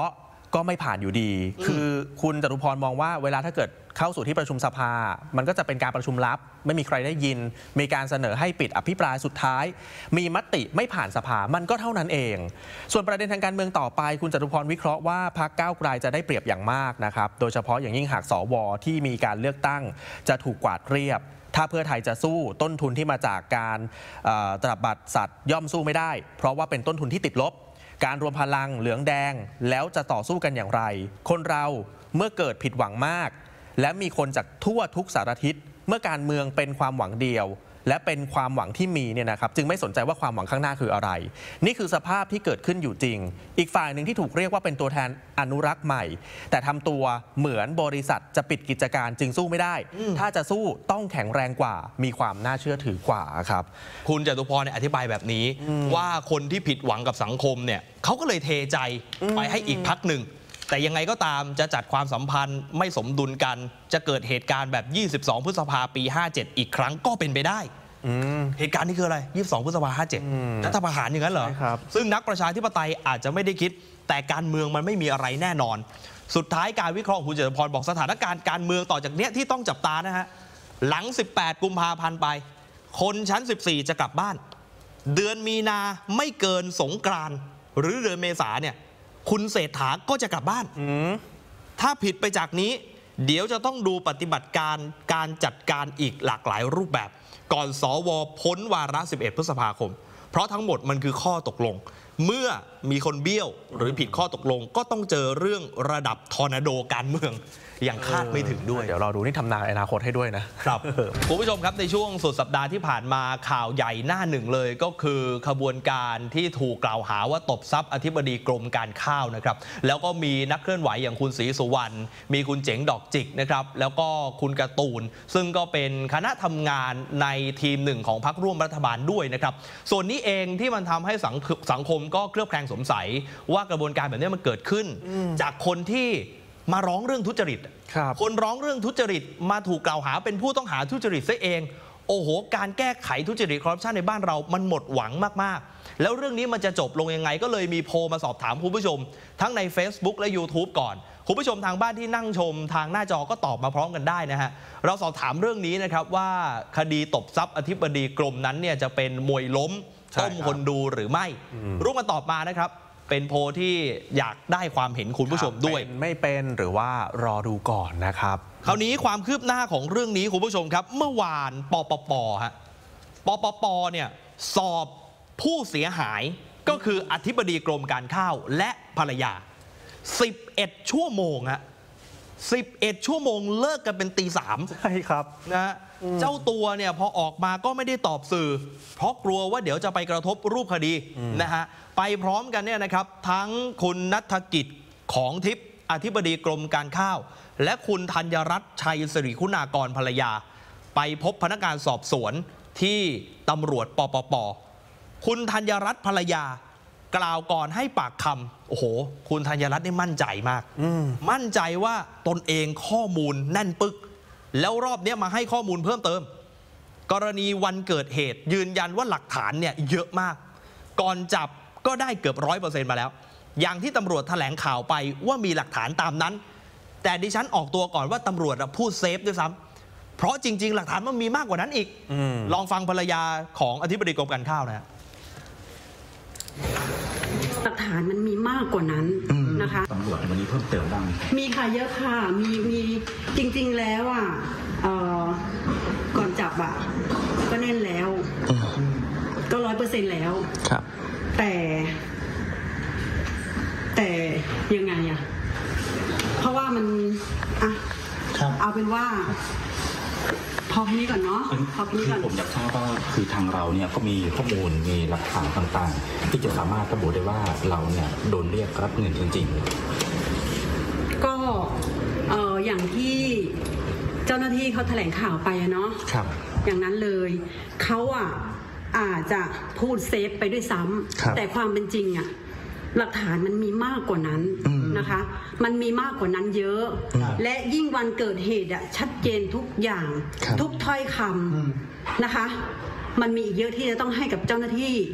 ก็ไม่ผ่านอยู่ดี คือคุณจตุพรมองว่าเวลาถ้าเกิดเข้าสู่ที่ประชุมสภามันก็จะเป็นการประชุมลับไม่มีใครได้ยินมีการเสนอให้ปิดอภิปรายสุดท้ายมีมติไม่ผ่านสภามันก็เท่านั้นเองส่วนประเด็นทางการเมืองต่อไปคุณจตุพรวิเคราะห์ว่าพรรคก้าวไกลจะได้เปรียบอย่างมากนะครับโดยเฉพาะอย่างยิ่งหากสวที่มีการเลือกตั้งจะถูกกวาดเรียบถ้าเพื่อไทยจะสู้ต้นทุนที่มาจากการตราบัตรสัตว์ย่อมสู้ไม่ได้เพราะว่าเป็นต้นทุนที่ติดลบการรวมพลังเหลืองแดงแล้วจะต่อสู้กันอย่างไรคนเราเมื่อเกิดผิดหวังมากและมีคนจากทั่วทุกสารทิศเมื่อการเมืองเป็นความหวังเดียวและเป็นความหวังที่มีเนี่ยนะครับจึงไม่สนใจว่าความหวังข้างหน้าคืออะไรนี่คือสภาพที่เกิดขึ้นอยู่จริงอีกฝ่ายหนึ่งที่ถูกเรียกว่าเป็นตัวแทนอนุรักษ์ใหม่แต่ทำตัวเหมือนบริษัทจะปิดกิจการจึงสู้ไม่ได้ถ้าจะสู้ต้องแข็งแรงกว่ามีความน่าเชื่อถือกว่าครับคุณจตุพรอธิบายแบบนี้ว่าคนที่ผิดหวังกับสังคมเนี่ยเขาก็เลยเทใจไปให้อีกพรรคหนึ่งแต่ยังไงก็ตามจะจัดความสัมพันธ์ไม่สมดุลกันจะเกิดเหตุการณ์แบบ22พฤษภาปี57อีกครั้งก็เป็นไปได้เหตุการณ์นี้คืออะไร22พฤษภา57รัฐประหารอย่างนั้นเหรอซึ่งนักประชาธิปไตยอาจจะไม่ได้คิดแต่การเมืองมันไม่มีอะไรแน่นอนสุดท้ายการวิเคราะห์ของคุณจตุพรบอกสถานการณ์การเมืองต่อจากนี้ที่ต้องจับตานะฮะหลัง18กุมภาพันธ์ไปคนชั้น14จะกลับบ้านเดือนมีนาไม่เกินสงกรานต์หรือเดือนเมษาเนี่ยคุณเศรษฐาก็จะกลับบ้านถ้าผิดไปจากนี้เดี๋ยวจะต้องดูปฏิบัติการจัดการอีกหลากหลายรูปแบบก่อนสวพ้นวาระ11พฤษภาคมเพราะทั้งหมดมันคือข้อตกลงเมื่อมีคนเบี้ยวหรือผิดข้อตกลงก็ต้องเจอเรื่องระดับทอร์นาโดการเมืองอย่างคาดไม่ถึงด้วยเดี๋ยวเราดูนี่ทำนายอนาคตให้ด้วยนะครับคุณผู้ชมครับในช่วงสุดสัปดาห์ที่ผ่านมาข่าวใหญ่หน้าหนึ่งเลยก็คือขบวนการที่ถูกกล่าวหาว่าตบทรัพย์อธิบดีกรมการข้าวนะครับแล้วก็มีนักเคลื่อนไหวอย่างคุณศรีสุวรรณมีคุณเจ๋งดอกจิกนะครับแล้วก็คุณการ์ตูนซึ่งก็เป็นคณะทำงานในทีมหนึ่งของพรรคร่วมรัฐบาลด้วยนะครับส่วนนี้เองที่มันทำให้สังคมก็เคลือบแคลงสงสัยว่ากระบวนการแบบนี้มันเกิดขึ้นจากคนที่มาร้องเรื่องทุจริตคนร้องเรื่องทุจริตมาถูกกล่าวหาเป็นผู้ต้องหาทุจริตซะเองโอ้โหการแก้ไขทุจริตคอร์รัปชันในบ้านเรามันหมดหวังมากๆแล้วเรื่องนี้มันจะจบลงยังไงก็เลยมีโพลมาสอบถามคุณผู้ชมทั้งใน Facebook และ YouTube ก่อนคุณผู้ชมทางบ้านที่นั่งชมทางหน้าจอก็ตอบมาพร้อมกันได้นะฮะเราสอบถามเรื่องนี้นะครับว่าคดีตบทรัพย์อธิบดีกรมนั้นเนี่ยจะเป็นมวยล้มต้มคนดูหรือไม่รู้มาตอบมานะครับเป็นโพลที่อยากได้ความเห็นคุณผู้ชมด้วยไม่เป็นหรือว่ารอดูก่อนนะครับคราวนี้ความคืบหน้าของเรื่องนี้คุณผู้ชมครับเมื่อวานปปปเนี่ยสอบผู้เสียหายก็คืออธิบดีกรมการข้าวและภรรยา11ชั่วโมงฮะ11ชั่วโมงเลิกกันเป็นตี 3 ใช่ครับนะเจ้าตัวเนี่ยพอออกมาก็ไม่ได้ตอบสื่อเพราะกลัวว่าเดี๋ยวจะไปกระทบรูปคดีนะฮะไปพร้อมกันเนี่ยนะครับทั้งคุณณัฐกิจของทิพย์อธิบดีกรมการข้าวและคุณธัญรัตน์ชัยสิริคุณากรภรรยาไปพบพนักงานสอบสวนที่ตำรวจปปป.คุณธัญรัตน์ภรรยากล่าวก่อนให้ปากคำโอ้โหคุณธัญรัตน์นี่มั่นใจมากมั่นใจว่าตนเองข้อมูลแน่นปึกแล้วรอบนี้มาให้ข้อมูลเพิ่มเติมกรณีวันเกิดเหตุยืนยันว่าหลักฐานเนี่ยเยอะมากก่อนจับก็ได้เกือบ 100% มาแล้วอย่างที่ตำรวจแถลงข่าวไปว่ามีหลักฐานตามนั้นแต่ดิฉันออกตัวก่อนว่าตำรวจพูดเซฟด้วยซ้ำเพราะจริงๆหลักฐานมันมีมากกว่านั้นอีกลองฟังภรรยาของอธิบดีกรมการข้าวนะหลักฐานมันมีมากกว่านั้นนะคะตำรวจวันนี้เพิ่มเติมบ้างมีค่ะเยอะค่ะมีจริงๆแล้วก่อนจับก็แน่นแล้วก็ 100% แล้วครับแต่ยังไงเพราะว่ามันเอาเป็นว่าพอแค่นี้ก่อนเนาะพอแค่นี้ก่อนผมอยากทราบว่าคือทางเราเนี่ยก็มีข้อมูลมีหลักฐานต่างๆที่จะสามารถระบุได้ว่าเราเนี่ยโดนเรียกรับเงินจริงๆก็อย่างที่เจ้าหน้าที่เขาแถลงข่าวไปเนาะอย่างนั้นเลยเขาอาจจะพูดเซฟไปด้วยซ้ำแต่ความเป็นจริงหลักฐานมันมีมากกว่านั้นนะคะมันมีมากกว่านั้นเยอะและยิ่งวันเกิดเหตุชัดเจนทุกอย่างทุกถ้อยคำนะคะมันมีอีกเยอะที่จะต้องให้กับเจ้าหน้าที่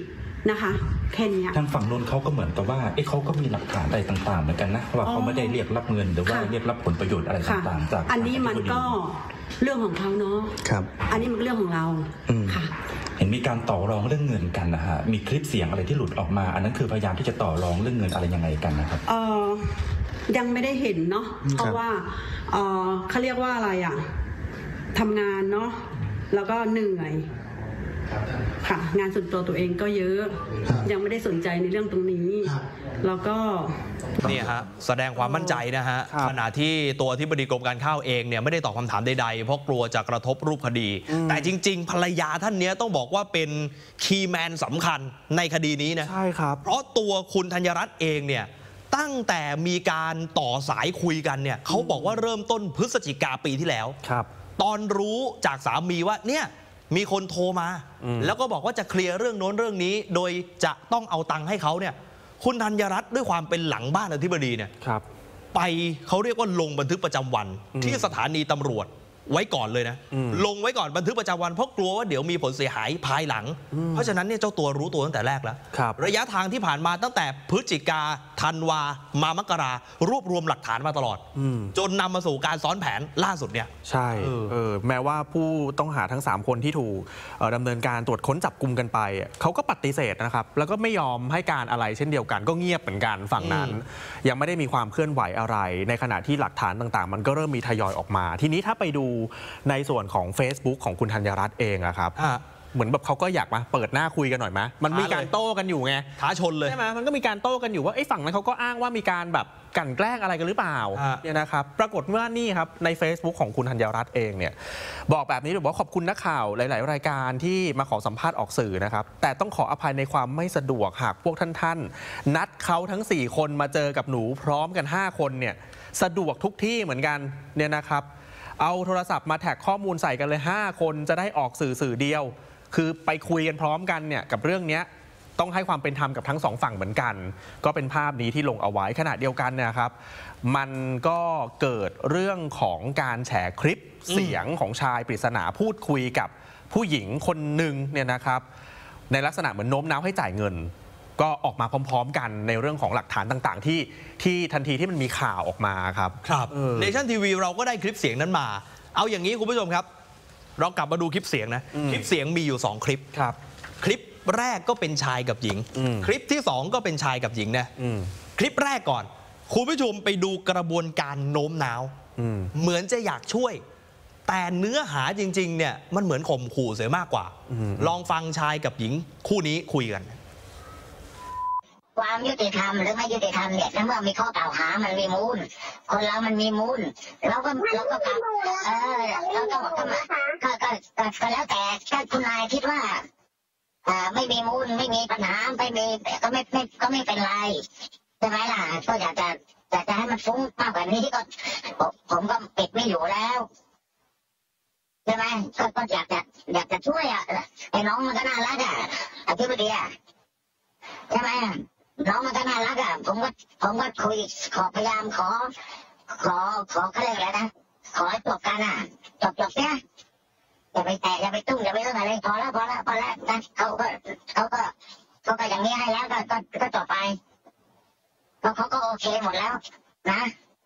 นะคะแค่นี้ทางฝั่งนู้นเขาก็เหมือนกับว่าเขาก็มีหลักฐานอะไรต่างๆเหมือนกันนะว่าเขาไม่ได้เรียกรับเงินหรือว่าเรียกรับผลประโยชน์อะไรต่างๆจากอันนี้มันก็เรื่องของเขาเนาะอันนี้มันเรื่องของเราค่ะเห็นมีการต่อรองเรื่องเงินกันนะฮะมีคลิปเสียงอะไรที่หลุดออกมาอันนั้นคือพยายามที่จะต่อรองเรื่องเงินอะไรยังไงกันนะครับยังไม่ได้เห็นเนาะเพราะว่าเขาเรียกว่าอะไรอ่ะทำงานเนาะแล้วก็เหนื่อยค่ะงานส่วนตัวเองก็เยอะยังไม่ได้สนใจในเรื่องตรงนี้แล้วก็นี่ฮะแสดงความมั่นใจนะฮะขณะที่ตัวอธิบดีกรมการข้าวเองเนี่ยไม่ได้ตอบคำถามใดๆเพราะกลัวจะกระทบรูปคดีแต่จริงๆภรรยาท่านนี้ต้องบอกว่าเป็นคีย์แมนสำคัญในคดีนี้นะใช่ครับเพราะตัวคุณธัญรัตน์เองเนี่ยตั้งแต่มีการต่อสายคุยกันเนี่ยเขาบอกว่าเริ่มต้นพฤศจิกาปีที่แล้วตอนรู้จากสามีว่าเนี่ยมีคนโทรมาแล้วก็บอกว่าจะเคลียร์เรื่องโน้นเรื่องนี้โดยจะต้องเอาตังค์ให้เขาเนี่ยคุณธัญรัตน์ด้วยความเป็นหลังบ้านอธิบดีเนี่ยไปเขาเรียกว่าลงบันทึกประจำวันที่สถานีตำรวจไว้ก่อนเลยนะลงไว้ก่อนบันทึกประจำวันเพราะกลัวว่าเดี๋ยวมีผลเสียหายภายหลังเพราะฉะนั้นเนี่ยเจ้าตัวรู้ตัวตั้งแต่แรกแล้วระยะทางที่ผ่านมาตั้งแต่พฤศจิกาธันวามามกรารวบรวมหลักฐานมาตลอดจนนำมาสู่การซ้อนแผนล่าสุดเนี่ยใช่แม้ว่าผู้ต้องหาทั้ง3คนที่ถูกดำเนินการตรวจค้นจับกุมกันไปเขาก็ปฏิเสธนะครับแล้วก็ไม่ยอมให้การอะไรเช่นเดียวกันก็เงียบเหมือนกันฝั่งนั้นยังไม่ได้มีความเคลื่อนไหวอะไรในขณะที่หลักฐานต่างๆมันก็เริ่มมีทยอยออกมาทีนี้ถ้าไปดูในส่วนของ Facebook ของคุณธัญรัตน์เองอะครับเหมือนแบบเขาก็อยากมาเปิดหน้าคุยกันหน่อยไหมมันมีการโต้กันอยู่ไงท้าชนเลยใช่ไหมมันก็มีการโต้กันอยู่ว่าไอ้ฝั่งนั้นเขาก็อ้างว่ามีการแบบกลั่นแกล้งอะไรกันหรือเปล่าเนี่ยนะครับปรากฏว่านี่ครับใน Facebook ของคุณธัญรัตน์เองเนี่ยบอกแบบนี้บอกว่าขอบคุณนักข่าวหลายๆรายการที่มาขอสัมภาษณ์ออกสื่อนะครับแต่ต้องขออภัยในความไม่สะดวกหากพวกท่านนัดเขาทั้ง4คนมาเจอกับหนูพร้อมกัน5คนเนี่ยสะดวกทุกที่เหมือนกันเนี่ยนะครับเอาโทรศัพท์มาแท็กข้อมูลใส่กันเลย5คนจะได้ออกสื่อเดียวคือไปคุยกันพร้อมกันเนี่ยกับเรื่องนี้ต้องให้ความเป็นธรรมกับทั้ง2ฝั่งเหมือนกันก็เป็นภาพนี้ที่ลงเอาไว้ขณะเดียวกันนะครับมันก็เกิดเรื่องของการแฉคลิปเสียงของชายปริศนาพูดคุยกับผู้หญิงคนหนึ่งเนี่ยนะครับในลักษณะเหมือนโน้มน้าวให้จ่ายเงินก็ออกมาพร้อมๆกันในเรื่องของหลักฐานต่างๆที่ทันทีที่มันมีข่าวออกมาครับเนชั่นทีวีเราก็ได้คลิปเสียงนั้นมาเอาอย่างนี้คุณผู้ชมครับเรากลับมาดูคลิปเสียงนะคลิปเสียงมีอยู่2คลิปคลิปแรกก็เป็นชายกับหญิงคลิปที่2ก็เป็นชายกับหญิงนะคลิปแรกก่อนคุณผู้ชมไปดูกระบวนการโน้มน้าวเหมือนจะอยากช่วยแต่เนื้อหาจริงๆเนี่ยมันเหมือนข่มขู่เสียมากกว่าลองฟังชายกับหญิงคู่นี้คุยกันความยุติธรรมหรือไม่ยุติธรรมเนี่ยเมื่อมีข้อกล่าวหามันมีมูลคนเรามันมีมูลเราก็เราก็บอกก็แล้วแต่ถ้าคุณนายคิดว่าไม่มีมูลไม่มีปัญหาไม่มีก็ไม่เป็นไรใช่ไหมล่ะก็อยากจะให้มันฟุ้งมากกว่านี้ก็ผมก็ปิดไม่อยู่แล้วใช่ไหมก็อยากจะช่วยไอ้น้องมันก็น่ารักอธิบดีใช่ไหมน้องมันก็น่ารักผมก็คุยพยายามขอเขาเรียกอะไรนะขอจบกันจบเนี่ยอย่าไปแตะอย่าไปตุ้งอย่าไปเรื่องอะไรพอแล้วนะเขาก็อย่างนี้ให้แล้วก็จบไปเขาก็โอเคหมดแล้วนะ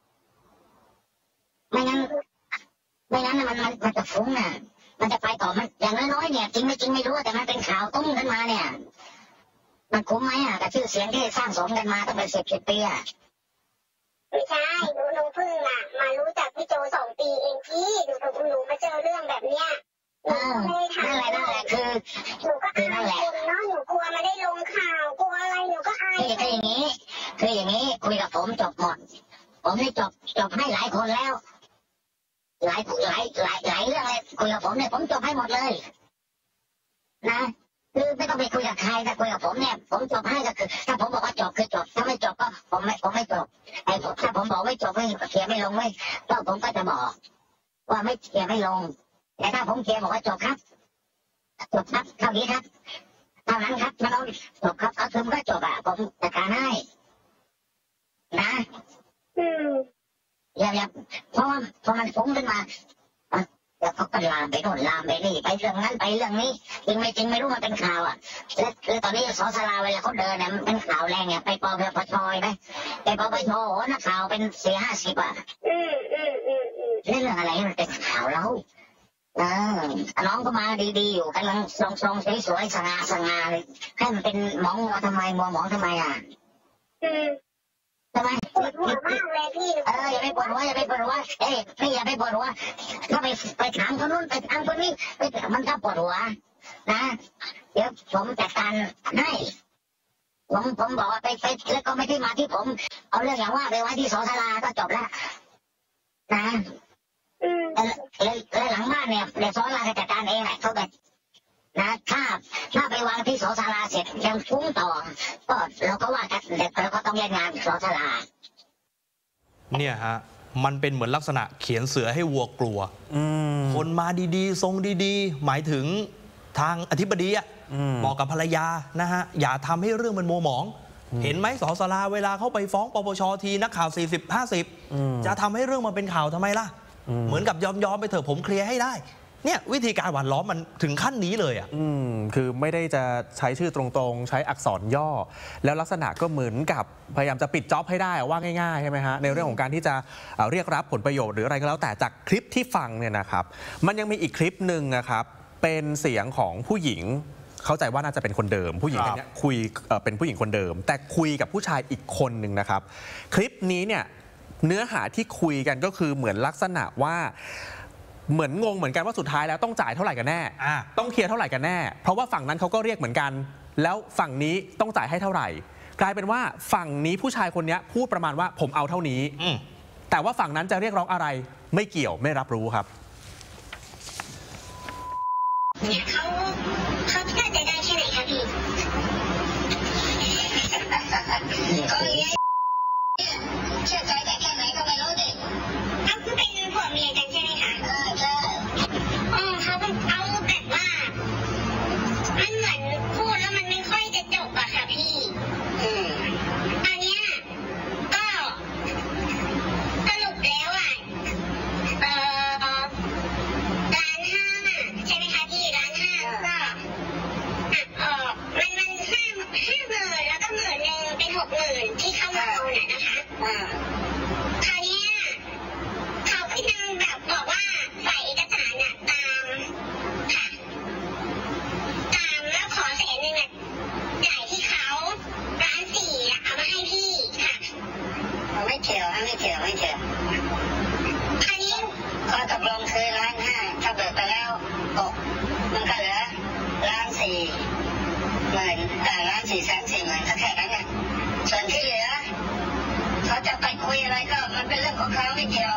ไม่งั้นมันจะฟุ้งมันจะไปต่อมันอย่างน้อยๆเนี่ยจริงไม่จริงไม่รู้แต่มันเป็นข่าวตุ้งขึ้นมาเนี่ยมันคุ้มไหมกับชื่อเสียงที่สร้างสมกันมาตั้งเป็น10 ปีไม่ใช่หนูเพิ่งมารู้จักพี่โจ2 ปีเองพี่หนูมาเจอเรื่องแบบเนี้ยนั่นแหละคือหนูก็อายคนเนาะหนูกลัวไม่ได้ลงข่าวกลัวอะไรหนูก็อายคืออย่างนี้คุยกับผมจบหมดผมนี่จบให้หลายคนแล้วหลายเรื่องเลยคุยกับผมเนี่ยผมจบให้หมดเลยนะคือไม่ต้องไปคุยกับใครถ้าคุยกับผมเนี่ยผมจบให้ก็คือถ้าผมบอกว่าจบคือจบถ้าไม่จบก็ผมไม่จบถ้าผมบอกไม่จบไม่เคลียร์ไม่ลงไม่ก็ผมก็จะบอกว่าไม่เคลียร์ไม่ลงแต่ถ้าผมเคลียร์บอกว่าจบครับเท่านี้ครับเท่านั้นครับไม่ต้องจบครับก็คือมันก็จบผมจัดการให้นะอย่าเพราะว่าพอมันฟุ้งขึ้นมาแล้วเขาก็ลามไปโน่นลามไปนี่ไปเรื่องนั้นไปเรื่องนี้จริงไม่จริงไม่รู้มันเป็นข่าวอ่ะแล้วตอนนี้สศราเวลาเขาเดินเนี่ยมันเป็นข่าวแรงเนี่ยไปปปชไหมไปปปชนักข่าวเป็น40-50อ่ะเรื่องอะไรมันเป็นข่าวแล้วน้องก็มาดีๆอยู่กำลังทรงสวยๆสง่าเลยให้มันเป็นหมองทำไมมัวหมองทำไมอ่ะทำไมปวดหัวมากเลยพี่อย่าไปปวดหัวอย่าไปปวดหัวพี่อย่าไปปวดหัวถ้าไปถามคนนู้นไปถามคนนี้มันก็ปวดหัวนะเดี๋ยวผมจัดการให้ผมบอกว่าไปแล้วก็ไม่ได้มาที่ผมเอาเรื่องอย่างว่าไปไว้ที่สศราก็จบแล้วนะแล้วหลังบ้านเนี่ยเดี๋ยวสศราจะจัดการเองแหละเขาแบบนะถ้าไปวางที่สศราเสร็จยังฟุ้งต่อก็เราก็ว่ากันเด็กเราก็ต้องเล่นงานสศราเนี่ยฮะมันเป็นเหมือนลักษณะเขียนเสือให้วัวกลัวคนมาดีๆทรงดีๆหมายถึงทางอธิบดีบอกกับภรรยานะฮะอย่าทำให้เรื่องมันมัวหมองเห็นไหมสศราเวลาเข้าไปฟ้องปปชทีนักข่าว40-50จะทำให้เรื่องมันเป็นข่าวทำไมล่ะเหมือนกับยอมไปเถอะผมเคลียร์ให้ได้เนี่ยวิธีการหว่านล้อมมันถึงขั้นนี้เลยคือไม่ได้จะใช้ชื่อตรงๆใช้อักษรย่อแล้วลักษณะก็เหมือนกับพยายามจะปิดจ็อบให้ได้ว่าง่ายๆใช่ไหมฮะในเรื่องของการที่จะเรียกรับผลประโยชน์หรืออะไรก็แล้วแต่จากคลิปที่ฟังเนี่ยนะครับมันยังมีอีกคลิปหนึ่งนะครับเป็นเสียงของผู้หญิงเข้าใจว่าน่าจะเป็นคนเดิมผู้หญิงคนนี้คุยเป็นผู้หญิงคนเดิมแต่คุยกับผู้ชายอีกคนหนึ่งนะครับคลิปนี้เนี่ยเนื้อหาที่คุยกันก็คือเหมือนลักษณะว่าเหมือนงงเหมือนกันว่าสุดท้ายแล้วต้องจ่ายเท่าไหร่กันแน่ต้องเคลียร์เท่าไหร่กันแน่เพราะว่าฝั่งนั้นเขาก็เรียกเหมือนกันแล้วฝั่งนี้ต้องจ่ายให้เท่าไหร่กลายเป็นว่าฝั่งนี้ผู้ชายคนนี้พูดประมาณว่าผมเอาเท่านี้แต่ว่าฝั่งนั้นจะเรียกร้องอะไรไม่เกี่ยวไม่รับรู้ครับเขาน่าจะได้แค่ไหนคะพี่ก็เชื่อใจแต่แค่ไหนก็ไม่รู้ดิเขาเป็นผัวเมียกันใช่ไหมคะใช่เขาเอาแบบว่ามันเหมือนพูดแล้วมันไม่ค่อยจะจบอะค่ะพี่อันเนี้ยก็สรุปแล้วอะ1,500,000ใช่ไหมคะพี่1,500,000ก็หักออกมัน50,000แล้วก็10,000เป็น60,000ที่เข้ามาเอาน่ะนะคะคราวนี้เขาก็ยังแบบบอกว่าฝ่ายเอกสารน่ะตามค่ะตามแล้วขอ100,000น่ะจ่ายที่เขา1,400,000เอามาให้พี่ค่ะไม่เกี่ยวคราวนี้ข้อตกลงคือ1,500,000ถ้าเบิกไปแล้วตกมันก็เหลือ1,440,000ก็แค่นั้นไงส่วนที่เหลือเขาจะไปคุยอะไรก็มันเป็นเรื่องของเขาไม่เกี่ยว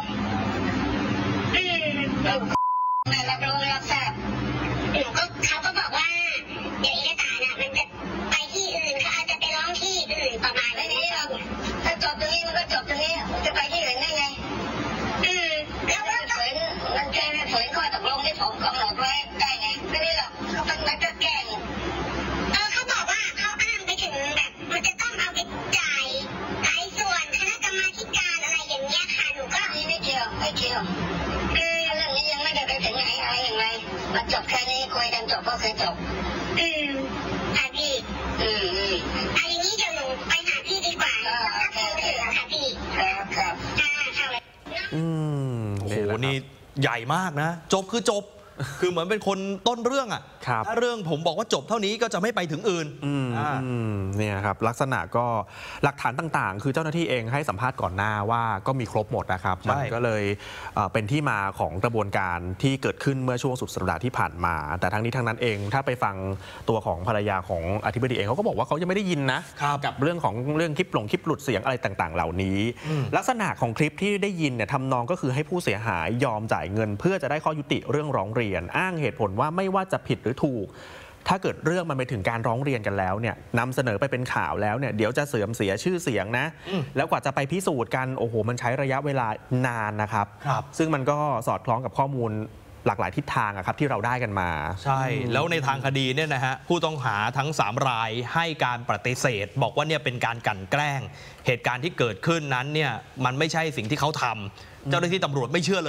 ไม่รับรู้ไม่รับทราบเขาก็บอกว่าเดี๋ยวเอกสารน่ะมันจะไปที่อื่นเขาอาจจะไปร้องที่อื่นประมาณนี้หรอกถ้าจบตรงนี้มันก็จบตรงนี้จะไปที่อื่นได้ไงแล้วมันจะฝืนข้อตกลงที่ผมกำหนดไว้ได้ไงไม่ได้หรอกเขาเป็นมันก็แกล้งเขาบอกว่าเขาอ้างไปถึงแบบมันจะต้องเอาไปจ่ายรายส่วนคณะกรรมาธิการอะไรอย่างเงี้ยค่ะหนูก็ไม่เกี่ยวเรื่องนี้ยังไม่ได้ไปถึงไหนอะไรอย่างไรมันจบแค่นี้คุยกันจบก็คือจบค่ะพี่อันนี้เดี๋ยวหนูไปหาพี่ดีกว่าค่ะพี่ครับโอ้โหนี่ใหญ่มากนะจบคือจบคือเหมือนเป็นคนต้นเรื่องถ้าเรื่องผมบอกว่าจบเท่านี้ก็จะไม่ไปถึงอื่นเนี่ยครับลักษณะก็หลักฐานต่างๆคือเจ้าหน้าที่เองให้สัมภาษณ์ก่อนหน้าว่าก็มีครบหมดนะครับมันก็เลยเป็นที่มาของกระบวนการที่เกิดขึ้นเมื่อช่วงสุดสัปดาห์ที่ผ่านมาแต่ทั้งนี้ทั้งนั้นเองถ้าไปฟังตัวของภรรยาของอธิบดีเองเขาก็บอกว่าเขายังไม่ได้ยินนะกับเรื่องคลิปหลุดเสียงอะไรต่างๆเหล่านี้ลักษณะของคลิปที่ได้ยินเนี่ยทำนองก็คือให้ผู้เสียหายยอมจ่ายเงินเพื่อจะได้ข้อยุติเรื่องร้องเรียนอ้างเหตุผลว่าไม่ว่าจะผิดหรือถูกถ้าเกิดเรื่องมันไปถึงการร้องเรียนกันแล้วเนี่ยนำเสนอไปเป็นข่าวแล้วเนี่ยเดี๋ยวจะเสื่อมเสียชื่อเสียงนะแล้วกว่าจะไปพิสูจน์กันโอ้โหมันใช้ระยะเวลานานนะครับซึ่งมันก็สอดคล้องกับข้อมูลหลากหลายทิศทางครับที่เราได้กันมาใช่แล้วในทางคดีเนี่ยนะฮะผู้ต้องหาทั้ง3รายให้การปฏิเสธบอกว่าเนี่ยเป็นการกลั่นแกล้งเหตุการณ์ที่เกิดขึ้นนั้นเนี่ยมันไม่ใช่สิ่งที่เขาทำเจ้าหน้าที่ตำรวจไม่เชื่อเลย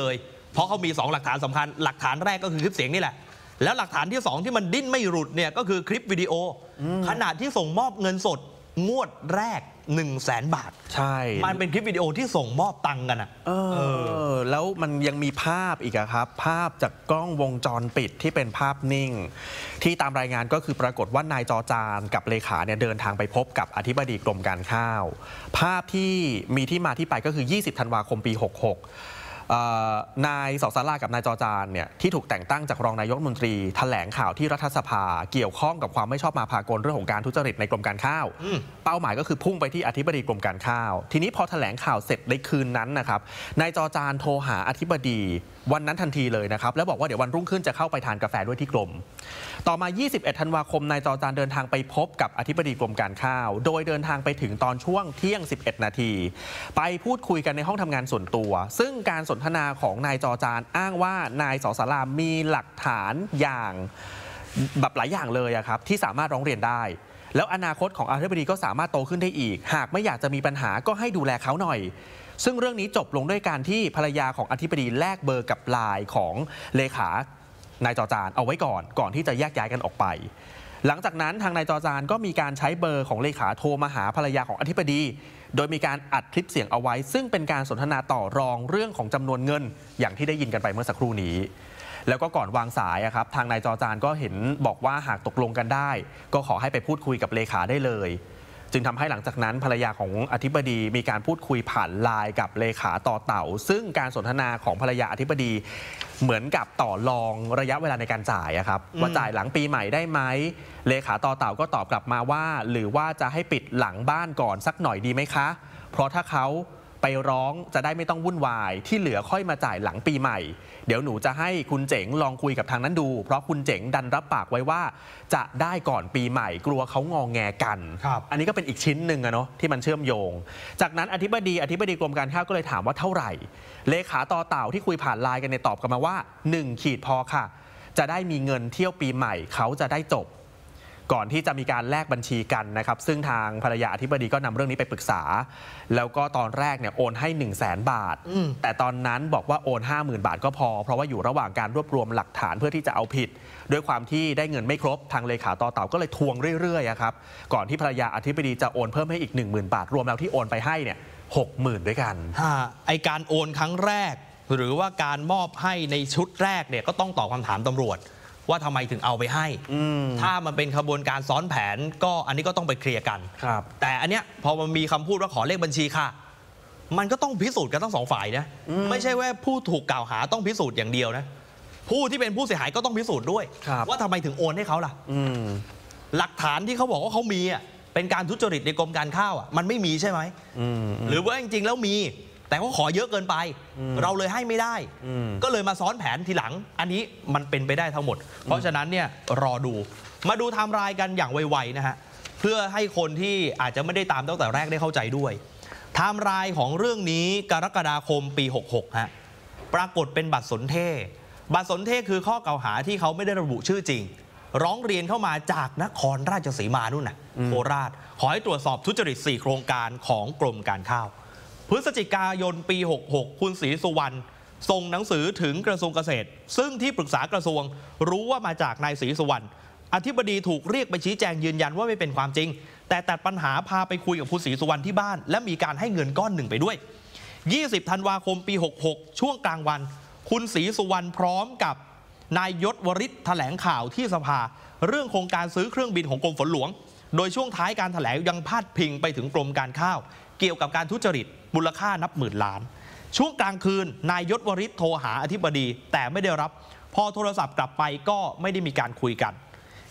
เพราะเขามี2หลักฐานสำคัญหลักฐานแรกก็คือคลิปเสียงนี่แหละแล้วหลักฐานที่2ที่มันดิ้นไม่หลุดเนี่ยก็คือคลิปวิดีโอขณะที่ส่งมอบเงินสดงวดแรก 100,000 บาทใช่มันเป็นคลิปวิดีโอที่ส่งมอบตังค์กันอ่ะแล้วมันยังมีภาพอีกครับภาพจากกล้องวงจรปิดที่เป็นภาพนิ่งที่ตามรายงานก็คือปรากฏว่านายจอจานกับเลขาเนี่ยเดินทางไปพบกับอธิบดีกรมการข้าวภาพที่มีที่มาที่ไปก็คือ20 ธันวาคมปี 66นายสสรากับนายจอจานเนี่ยที่ถูกแต่งตั้งจากรองนายกรัฐมนตรีแถลงข่าวที่รัฐสภาเกี่ยวข้องกับความไม่ชอบมาพากลเรื่องของการทุจริตในกรมการข้าวเป้าหมายก็คือพุ่งไปที่อธิบดีกรมการข้าวทีนี้พอแถลงข่าวเสร็จในคืนนั้นนะครับนายจอจานโทรหาอธิบดีวันนั้นทันทีเลยนะครับแล้วบอกว่าเดี๋ยววันรุ่งขึ้นจะเข้าไปทานกาแฟด้วยที่กรมต่อมา21 ธันวาคมนายจอจานเดินทางไปพบกับอธิบดีกรมการข้าวโดยเดินทางไปถึงตอนช่วงเที่ยง11 นาทีไปพูดคุยกันในห้องทำงานส่วนตัวซึ่งการสนทนาของนายจอจานอ้างว่านายสสรามีหลักฐานอย่างแบบหลายอย่างเลยครับที่สามารถร้องเรียนได้แล้วอนาคตของอธิบดีก็สามารถโตขึ้นได้อีกหากไม่อยากจะมีปัญหาก็ให้ดูแลเขาหน่อยซึ่งเรื่องนี้จบลงด้วยการที่ภรรยาของอธิบดีแลกเบอร์กับไลน์ของเลขานายจอจานเอาไว้ก่อนที่จะแยกย้ายกันออกไปหลังจากนั้นทางนายจอจานก็มีการใช้เบอร์ของเลขาโทรมาหาภรรยาของอธิบดีโดยมีการอัดคลิปเสียงเอาไว้ซึ่งเป็นการสนทนาต่อรองเรื่องของจำนวนเงินอย่างที่ได้ยินกันไปเมื่อสักครู่นี้แล้วก็ก่อนวางสายครับทางนายจอจานก็เห็นบอกว่าหากตกลงกันได้ก็ขอให้ไปพูดคุยกับเลขาได้เลยจึงทำให้หลังจากนั้นภรรยาของอธิบดีมีการพูดคุยผ่านไลน์กับเลขาต่อเต่าซึ่งการสนทนาของภรรยาอธิบดีเหมือนกับต่อรองระยะเวลาในการจ่ายครับว่าจ่ายหลังปีใหม่ได้ไหมเลขาต่อเต่าก็ตอบกลับมาว่าหรือว่าจะให้ปิดหลังบ้านก่อนสักหน่อยดีไหมคะเพราะถ้าเขาไปร้องจะได้ไม่ต้องวุ่นวายที่เหลือค่อยมาจ่ายหลังปีใหม่เดี๋ยวหนูจะให้คุณเจ๋งลองคุยกับทางนั้นดูเพราะคุณเจ๋งดันรับปากไว้ว่าจะได้ก่อนปีใหม่กลัวเขางอแงกันอันนี้ก็เป็นอีกชิ้นหนึ่งเนาะที่มันเชื่อมโยงจากนั้นอธิบดีกรมการข้าวก็เลยถามว่าเท่าไหร่เลขาต่อเต่าที่คุยผ่านไลน์กันเนี่ยตอบกลับมาว่า1 ขีดพอค่ะจะได้มีเงินเที่ยวปีใหม่เขาจะได้จบก่อนที่จะมีการแลกบัญชีกันนะครับซึ่งทางภรรยาอธิบดีก็นำเรื่องนี้ไปปรึกษาแล้วก็ตอนแรกเนี่ยโอนให้ 100,000 บาทแต่ตอนนั้นบอกว่าโอน 50,000 บาทก็พอเพราะว่าอยู่ระหว่างการรวบรวมหลักฐานเพื่อที่จะเอาผิดด้วยความที่ได้เงินไม่ครบทางเลขาต่อเต่าก็เลยทวงเรื่อยๆครับก่อนที่ภรรยาอธิบดีจะโอนเพิ่มให้อีก 10,000 บาทรวมแล้วที่โอนไปให้เนี่ย 60,000 ด้วยกันไอการโอนครั้งแรกหรือว่าการมอบให้ในชุดแรกเนี่ยก็ต้องตอบคำถามตำรวจว่าทำไมถึงเอาไปให้ถ้ามันเป็นขบวนการซ้อนแผนก็อันนี้ก็ต้องไปเคลียร์กันแต่อันเนี้ยพอมันมีคำพูดว่าขอเลขบัญชีค่ะมันก็ต้องพิสูจน์กันทั้งสองฝ่ายนะไม่ใช่ว่าผู้ถูกกล่าวหาต้องพิสูจน์อย่างเดียวนะผู้ที่เป็นผู้เสียหายก็ต้องพิสูจน์ด้วยว่าทำไมถึงโอนให้เขาล่ะหลักฐานที่เขาบอกว่าเขามีเป็นการทุจริตในกรมการข้าวมันไม่มีใช่ไหมหรือว่าจริงๆแล้วมีแต่เขาขอเยอะเกินไปเราเลยให้ไม่ได้ก็เลยมาซ้อนแผนทีหลังอันนี้มันเป็นไปได้ทั้งหมดเพราะฉะนั้นเนี่ยรอดูมาดูไทม์ไลน์กันอย่างไวๆนะฮะเพื่อให้คนที่อาจจะไม่ได้ตามตั้งแต่แรกได้เข้าใจด้วยไทม์ไลน์ของเรื่องนี้กรกฎาคมปี66ฮะปรากฏเป็นบัตรสนเทศคือข้อกล่าวหาที่เขาไม่ได้ระบุชื่อจริงร้องเรียนเข้ามาจากนครราชสีมานู่นน่ะโคราชขอให้ตรวจสอบทุจริต4โครงการของกรมการข้าวพฤศจิกายนปี66คุณศรีสุวรรณส่งหนังสือถึงกระทรวงเกษตรซึ่งที่ปรึกษากระทรวงรู้ว่ามาจากนายศรีสุวรรณอธิบดีถูกเรียกไปชี้แจงยืนยันว่าไม่เป็นความจริงแต่ตัดปัญหาพาไปคุยกับคุณศรีสุวรรณที่บ้านและมีการให้เงินก้อนหนึ่งไปด้วย20 ธันวาคมปี66ช่วงกลางวันคุณศรีสุวรรณพร้อมกับนายยศวริศแถลงข่าวที่สภาเรื่องโครงการซื้อเครื่องบินของกรมฝนหลวงโดยช่วงท้ายการแถลงยังพาดพิงไปถึงกรมการข้าวเกี่ยวกับการทุจริตมูลค่านับหมื่นล้านช่วงกลางคืนนายยศวริศโทรหาอธิบดีแต่ไม่ได้รับพอโทรศัพท์กลับไปก็ไม่ได้มีการคุยกัน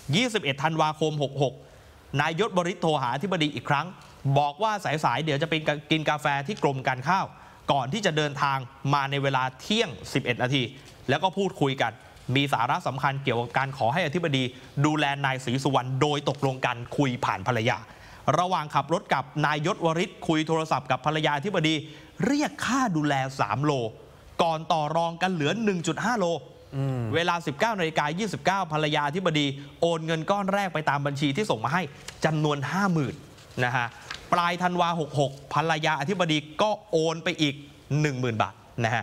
21 ธันวาคม66นายยศวริศโทรหาอธิบดีอีกครั้งบอกว่าสายๆเดี๋ยวจะไปกินกาแฟที่กรมการข้าวก่อนที่จะเดินทางมาในเวลาเที่ยง11 นาทีแล้วก็พูดคุยกันมีสาระสำคัญเกี่ยวกับการขอให้อธิบดีดูแลนายศรีสุวรรณโดยตกลงกันคุยผ่านภรรยาระหว่างขับรถกับนายยศวริศคุยโทรศัพท์กับภรรยาอธิบดีเรียกค่าดูแล3โลก่อนต่อรองกันเหลือ 1.5 โลเวลา 19:29 ภรรยาอธิบดีโอนเงินก้อนแรกไปตามบัญชีที่ส่งมาให้จำนวน 50,000 นะฮะปลายธันวา66ภรรยาอธิบดีก็โอนไปอีก 10,000 บาทนะฮะ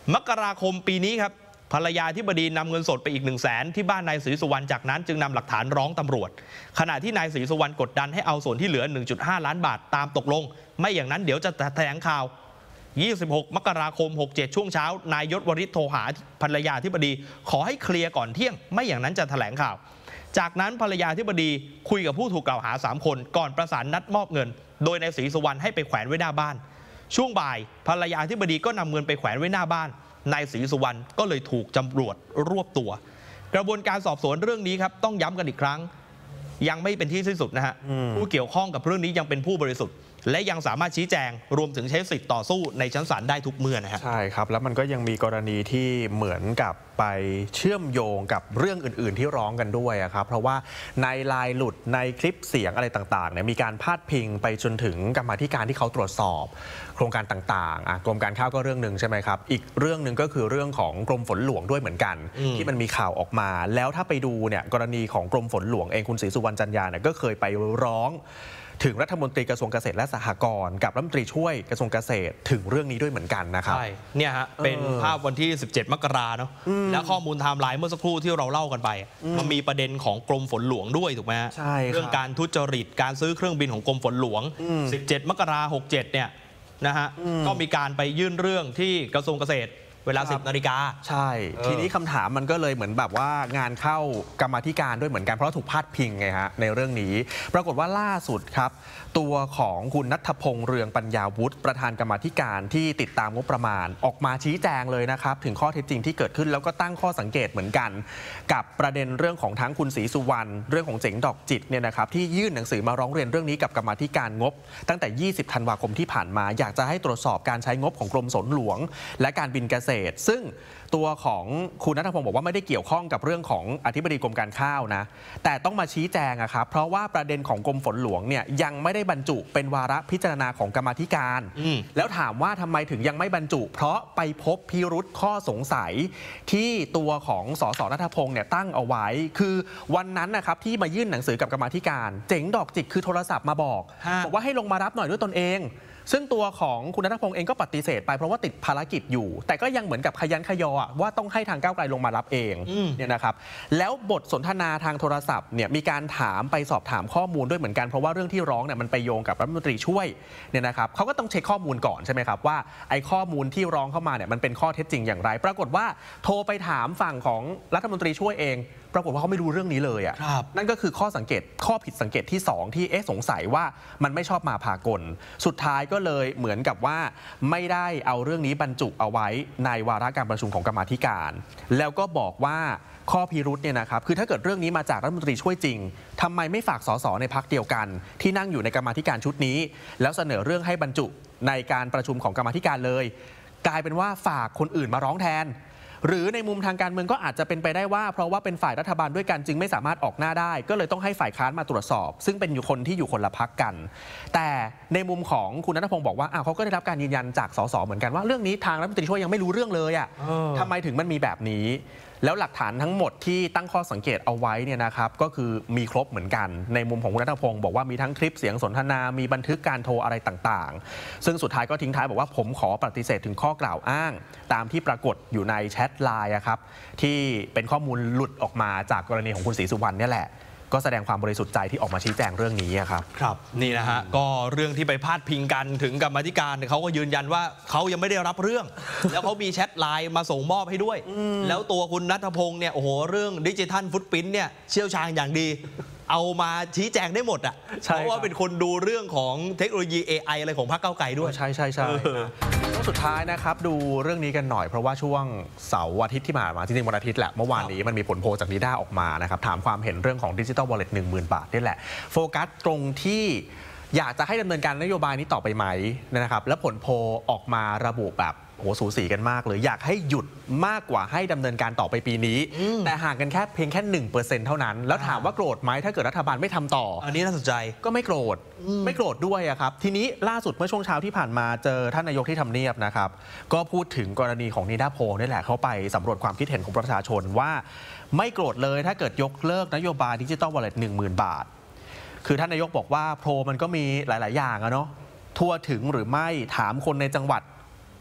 มกราคมปีนี้ครับภรรยาธิบดีนำเงินสดไปอีก 100,000 ที่บ้านนายศรีสุวรรณจากนั้นจึงนำหลักฐานร้องตำรวจขณะที่นายศรีสุวรรณกดดันให้เอาส่วนที่เหลือ 1.5 ล้านบาทตามตกลงไม่อย่างนั้นเดี๋ยวจะแถลงข่าว26 มกราคม 67 ช่วงเช้านายยศวริศโทรหาภรรยาธิบดีขอให้เคลียร์ก่อนเที่ยงไม่อย่างนั้นจะแถลงข่าวจากนั้นภรรยาธิบดีคุยกับผู้ถูกกล่าวหา3คนก่อนประสานนัดมอบเงินโดยนายศรีสุวรรณให้ไปแขวนไว้หน้าบ้านช่วงบ่ายภรรยาธิบดีก็นำเงินไปแขวนไว้หน้าบ้านนายศรีสุวรรณก็เลยถูกตำรวจรวบตัวกระบวนการสอบสวนเรื่องนี้ครับต้องย้ำกันอีกครั้งยังไม่เป็นที่สิ้นสุดนะฮะผู้เกี่ยวข้องกับเรื่องนี้ยังเป็นผู้บริสุทธิ์และยังสามารถชี้แจงรวมถึงใช้สิทธิ์ต่อสู้ในชั้นศาลได้ทุกเมื่อนะฮะใช่ครับแล้วมันก็ยังมีกรณีที่เหมือนกับไปเชื่อมโยงกับเรื่องอื่นๆที่ร้องกันด้วยครับเพราะว่าในไลน์หลุดในคลิปเสียงอะไรต่างๆเนี่ยมีการพาดพิงไปจนถึงกรรมาธิการที่เขาตรวจสอบโครงการต่างๆกรมการข้าวก็เรื่องหนึ่งใช่ไหมครับอีกเรื่องหนึ่งก็คือเรื่องของกรมฝนหลวงด้วยเหมือนกันที่มันมีข่าวออกมาแล้วถ้าไปดูเนี่ยกรณีของกรมฝนหลวงเองคุณศรีสุวรรณจันยาเนี่ยก็เคยไปร้องถึงรัฐมนตรีกระทรวงเกษตรและสหกรณ์กับรัฐมนตรีช่วยกระทรวงเกษตรถึงเรื่องนี้ด้วยเหมือนกันนะครับใช่เนี่ยฮะเป็นภาพวันที่17 มกราเนาะแล้วข้อมูลไทม์ไลน์เมื่อสักครู่ที่เราเล่ากันไปมันมีประเด็นของกรมฝนหลวงด้วยถูกไหมใช่เรื่องการทุจริตการซื้อเครื่องบินของกรมฝนหลวง17 มกราคม 67เนี่ยนะฮะก็มีการไปยื่นเรื่องที่กระทรวงเกษตรเวลา 10 นาฬิกาใช่ทีนี้คำถามมันก็เลยเหมือนแบบว่างานเข้ากรรมาธิการด้วยเหมือนกันเพราะถูกพาดพิงไงฮะในเรื่องนี้ปรากฏว่าล่าสุดครับตัวของคุณณัฐพงษ์เรืองปัญญาวุฒิประธานกรรมาธิการที่ติดตามงบประมาณออกมาชี้แจงเลยนะครับถึงข้อเท็จจริงที่เกิดขึ้นแล้วก็ตั้งข้อสังเกตเหมือนกันกับประเด็นเรื่องของทั้งคุณศรีสุวรรณเรื่องของเจ๋งดอกจิตเนี่ยนะครับที่ยื่นหนังสือมาร้องเรียนเรื่องนี้กับกรรมาธิการงบตั้งแต่20 ธันวาคมที่ผ่านมาอยากจะให้ตรวจสอบการใช้งบของกรมฝนหลวงและการบินเกษตรซึ่งตัวของคุณณัฐพงษ์บอกว่าไม่ได้เกี่ยวข้องกับเรื่องของอธิบดีกรมการข้าวนะแต่ต้องมาชี้แจงครับเพราะว่าประเด็นของกรมฝนหลวงเนี่ยยังไม่ได้บรรจุเป็นวาระพิจารณาของกรรมาธิการแล้วถามว่าทำไมถึงยังไม่บรรจุเพราะไปพบพิรุธข้อสงสัยที่ตัวของสสณัฐพงษ์เนี่ยตั้งเอาไว้คือวันนั้นนะครับที่มายื่นหนังสือกับกรรมาธิการเจ๋งดอกจิตคือโทรศัพท์มาบอกว่าให้ลงมารับหน่อยด้วยตนเองซึ่งตัวของคุณณัฐพงษ์เองก็ปฏิเสธไปเพราะว่าติดภารกิจอยู่แต่ก็ยังเหมือนกับขยันขยอว่าต้องให้ทางก้าวไกลลงมารับเองเนี่ยนะครับแล้วบทสนทนาทางโทรศัพท์เนี่ยมีการถามไปสอบถามข้อมูลด้วยเหมือนกันเพราะว่าเรื่องที่ร้องเนี่ยมันไปโยงกับรัฐมนตรีช่วยเนี่ยนะครับเขาก็ต้องเช็คข้อมูลก่อนใช่ไหมครับว่าไอ้ข้อมูลที่ร้องเข้ามาเนี่ยมันเป็นข้อเท็จจริงอย่างไรปรากฏว่าโทรไปถามฝั่งของรัฐมนตรีช่วยเองปรากฏว่าเขาไม่รู้เรื่องนี้เลยอ่ะนั่นก็คือข้อผิดสังเกตที่2ที่สงสัยว่ามันไม่ชอบมาพากลสุดท้ายก็เลยเหมือนกับว่าไม่ได้เอาเรื่องนี้บรรจุเอาไว้ในวาระการประชุมของกรรมาธิการแล้วก็บอกว่าข้อพิรุธเนี่ยนะครับคือถ้าเกิดเรื่องนี้มาจากรัฐมนตรีช่วยจริงทำไมไม่ฝากสสในพรรคเดียวกันที่นั่งอยู่ในกรรมาธิการชุดนี้แล้วเสนอเรื่องให้บรรจุในการประชุมของกรรมาธิการเลยกลายเป็นว่าฝากคนอื่นมาร้องแทนหรือในมุมทางการเมืองก็อาจจะเป็นไปได้ว่าเพราะว่าเป็นฝ่ายรัฐบาลด้วยกันจึงไม่สามารถออกหน้าได้ก็เลยต้องให้ฝ่ายค้านมาตรวจสอบซึ่งเป็นอยู่คนที่อยู่คนละพรรคกันแต่ในมุมของคุณณัฐพงษ์บอกว่าเขาก็ได้รับการยืนยันจากสสเหมือนกันว่าเรื่องนี้ทางรัฐมนตรีช่วยยังไม่รู้เรื่องเลยทำไมถึงมันมีแบบนี้แล้วหลักฐานทั้งหมดที่ตั้งข้อสังเกตเอาไว้เนี่ยนะครับก็คือมีครบเหมือนกันในมุมของคุณณัฐพงษ์บอกว่ามีทั้งคลิปเสียงสนทนามีบันทึกการโทรอะไรต่างๆซึ่งสุดท้ายก็ทิ้งท้ายบอกว่าผมขอปฏิเสธถึงข้อกล่าวอ้างตามที่ปรากฏอยู่ในแชทไลน์ครับที่เป็นข้อมูลหลุดออกมาจากกรณีของคุณศรีสุวรรณเนี่ยแหละก็แสดงความบริสุทธิ์ใจที่ออกมาชี้แจงเรื่องนี้ครับครับนี่นะฮะก็เรื่องที่ไปพาดพิงกันถึงกรรมาธิการเขาก็ยืนยันว่าเขายังไม่ได้รับเรื่อง แล้วเขามีแชทไลน์มาส่งมอบให้ด้วยแล้วตัวคุณณัฐพงษ์เนี่ยโอ้โหเรื่องดิจิทัลฟุตพริ้นท์เนี่ยเชี่ยวชาญอย่างดีเอามาชี้แจงได้หมดเพราะว่าเป็นคนดูเรื่องของเทคโนโลยี AI อะไรของพรรคก้าวไกลด้วยใช่สุดท้ายนะครับดูเรื่องนี้กันหน่อยเพราะว่าช่วงเสาร์อาทิตย์ที่ผ่านมาจริงๆวันอาทิตย์แหละเมื่อวานนี้มันมีผลโพลจากนิด้าออกมานะครับถามความเห็นเรื่องของ Digital Wallet 10,000 บาทนี่แหละโฟกัสตรงที่อยากจะให้ดำเนินการนโยบายนี้ต่อไปไหมนะครับและผลโพลออกมาระบุแบบสูสีกันมากเลยอยากให้หยุดมากกว่าให้ดำเนินการต่อไปปีนี้แต่ห่างกันเพียงแค่ 1% เท่านั้นแล้วถามว่าโกรธไหมถ้าเกิดรัฐบาลไม่ทำต่ออันนี้น่าสนใจก็ไม่โกรธด้วยครับทีนี้ล่าสุดเมื่อช่วงเช้าที่ผ่านมาเจอท่านนายกที่ทำเนียบนะครับก็พูดถึงกรณีของนิด้าโพลนี่แหละเขาไปสำรวจความคิดเห็นของประชาชนว่าไม่โกรธเลยถ้าเกิดยกเลิกนโยบาย Digital Wallet 10,000 บาทคือท่านนายกบอกว่าโพลมันก็มีหลายๆอย่างเนาะทั่วถึงหรือไม่ถามคนในจังหวัด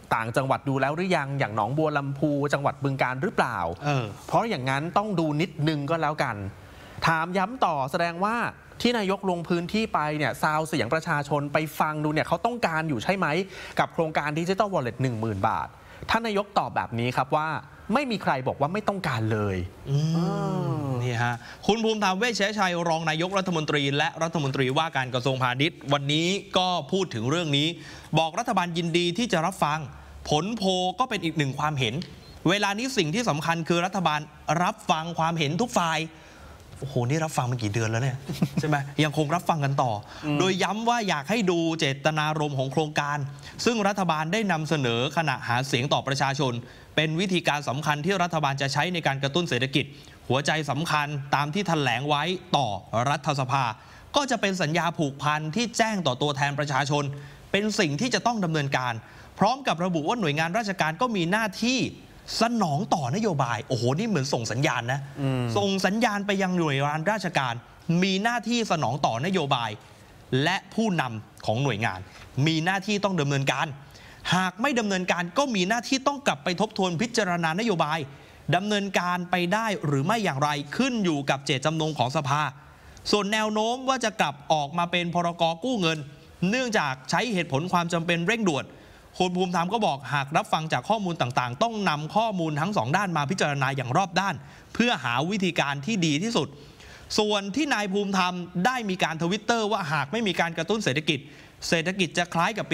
ต่างจังหวัดดูแล้วหรือยังอย่างหนองบัวลำพูจังหวัดบึงกาฬหรือเปล่าเพราะอย่างนั้นต้องดูนิดนึงก็แล้วกันถามย้ำต่อแสดงว่าที่นายกลงพื้นที่ไปเนี่ยซาวเสียงประชาชนไปฟังดูเนี่ยเขาต้องการอยู่ใช่ไหมกับโครงการ Digital Wallet 10,000 บาทท่านนายกตอบแบบนี้ครับว่าไม่มีใครบอกว่าไม่ต้องการเลยนี่ฮะคุณภูมิธรรมเวชชัยรองนายกรัฐมนตรีและรัฐมนตรีว่าการกระทรวงพาณิชย์วันนี้ก็พูดถึงเรื่องนี้บอกรัฐบาลยินดีที่จะรับฟังผลโพลก็เป็นอีกหนึ่งความเห็นเวลานี้สิ่งที่สำคัญคือรัฐบาลรับฟังความเห็นทุกฝ่ายโอ้โหนี่รับฟังมากี่เดือนแล้วเนี่ย ใช่ไหมยังคงรับฟังกันต่อโดยย้ำว่าอยากให้ดูเจตนารมณ์ของโครงการซึ่งรัฐบาลได้นำเสนอขณะหาเสียงต่อประชาชนเป็นวิธีการสำคัญที่รัฐบาลจะใช้ในการกระตุ้นเศรษฐกิจหัวใจสำคัญตามที่แถลงไว้ต่อรัฐสภาก็จะเป็นสัญญาผูกพันที่แจ้งต่อตัวแทนประชาชนเป็นสิ่งที่จะต้องดำเนินการพร้อมกับระบุว่าหน่วยงานราชการก็มีหน้าที่สนองต่อนโยบายโอ้โหนี่เหมือนส่งสัญญาณนะส่งสัญญาณไปยังหน่วยงานราชการมีหน้าที่สนองต่อนโยบายและผู้นำของหน่วยงานมีหน้าที่ต้องดำเนินการหากไม่ดำเนินการก็มีหน้าที่ต้องกลับไปทบทวนพิจารณานโยบายดำเนินการไปได้หรือไม่อย่างไรขึ้นอยู่กับเจตจำนงของสภาส่วนแนวโน้มว่าจะกลับออกมาเป็นพรก.กู้เงินเนื่องจากใช้เหตุผลความจำเป็นเร่งด่วนคุณภูมิธรรมก็บอกหากรับฟังจากข้อมูลต่างๆต้องนำข้อมูลทั้ง2ด้านมาพิจารณาอย่างรอบด้านเพื่อหาวิธีการที่ดีที่สุดส่วนที่นายภูมิธรรมได้มีการทวิตเตอร์ว่าหากไม่มีการกระตุ้นเศรษฐกิจจะคล้ายกับปี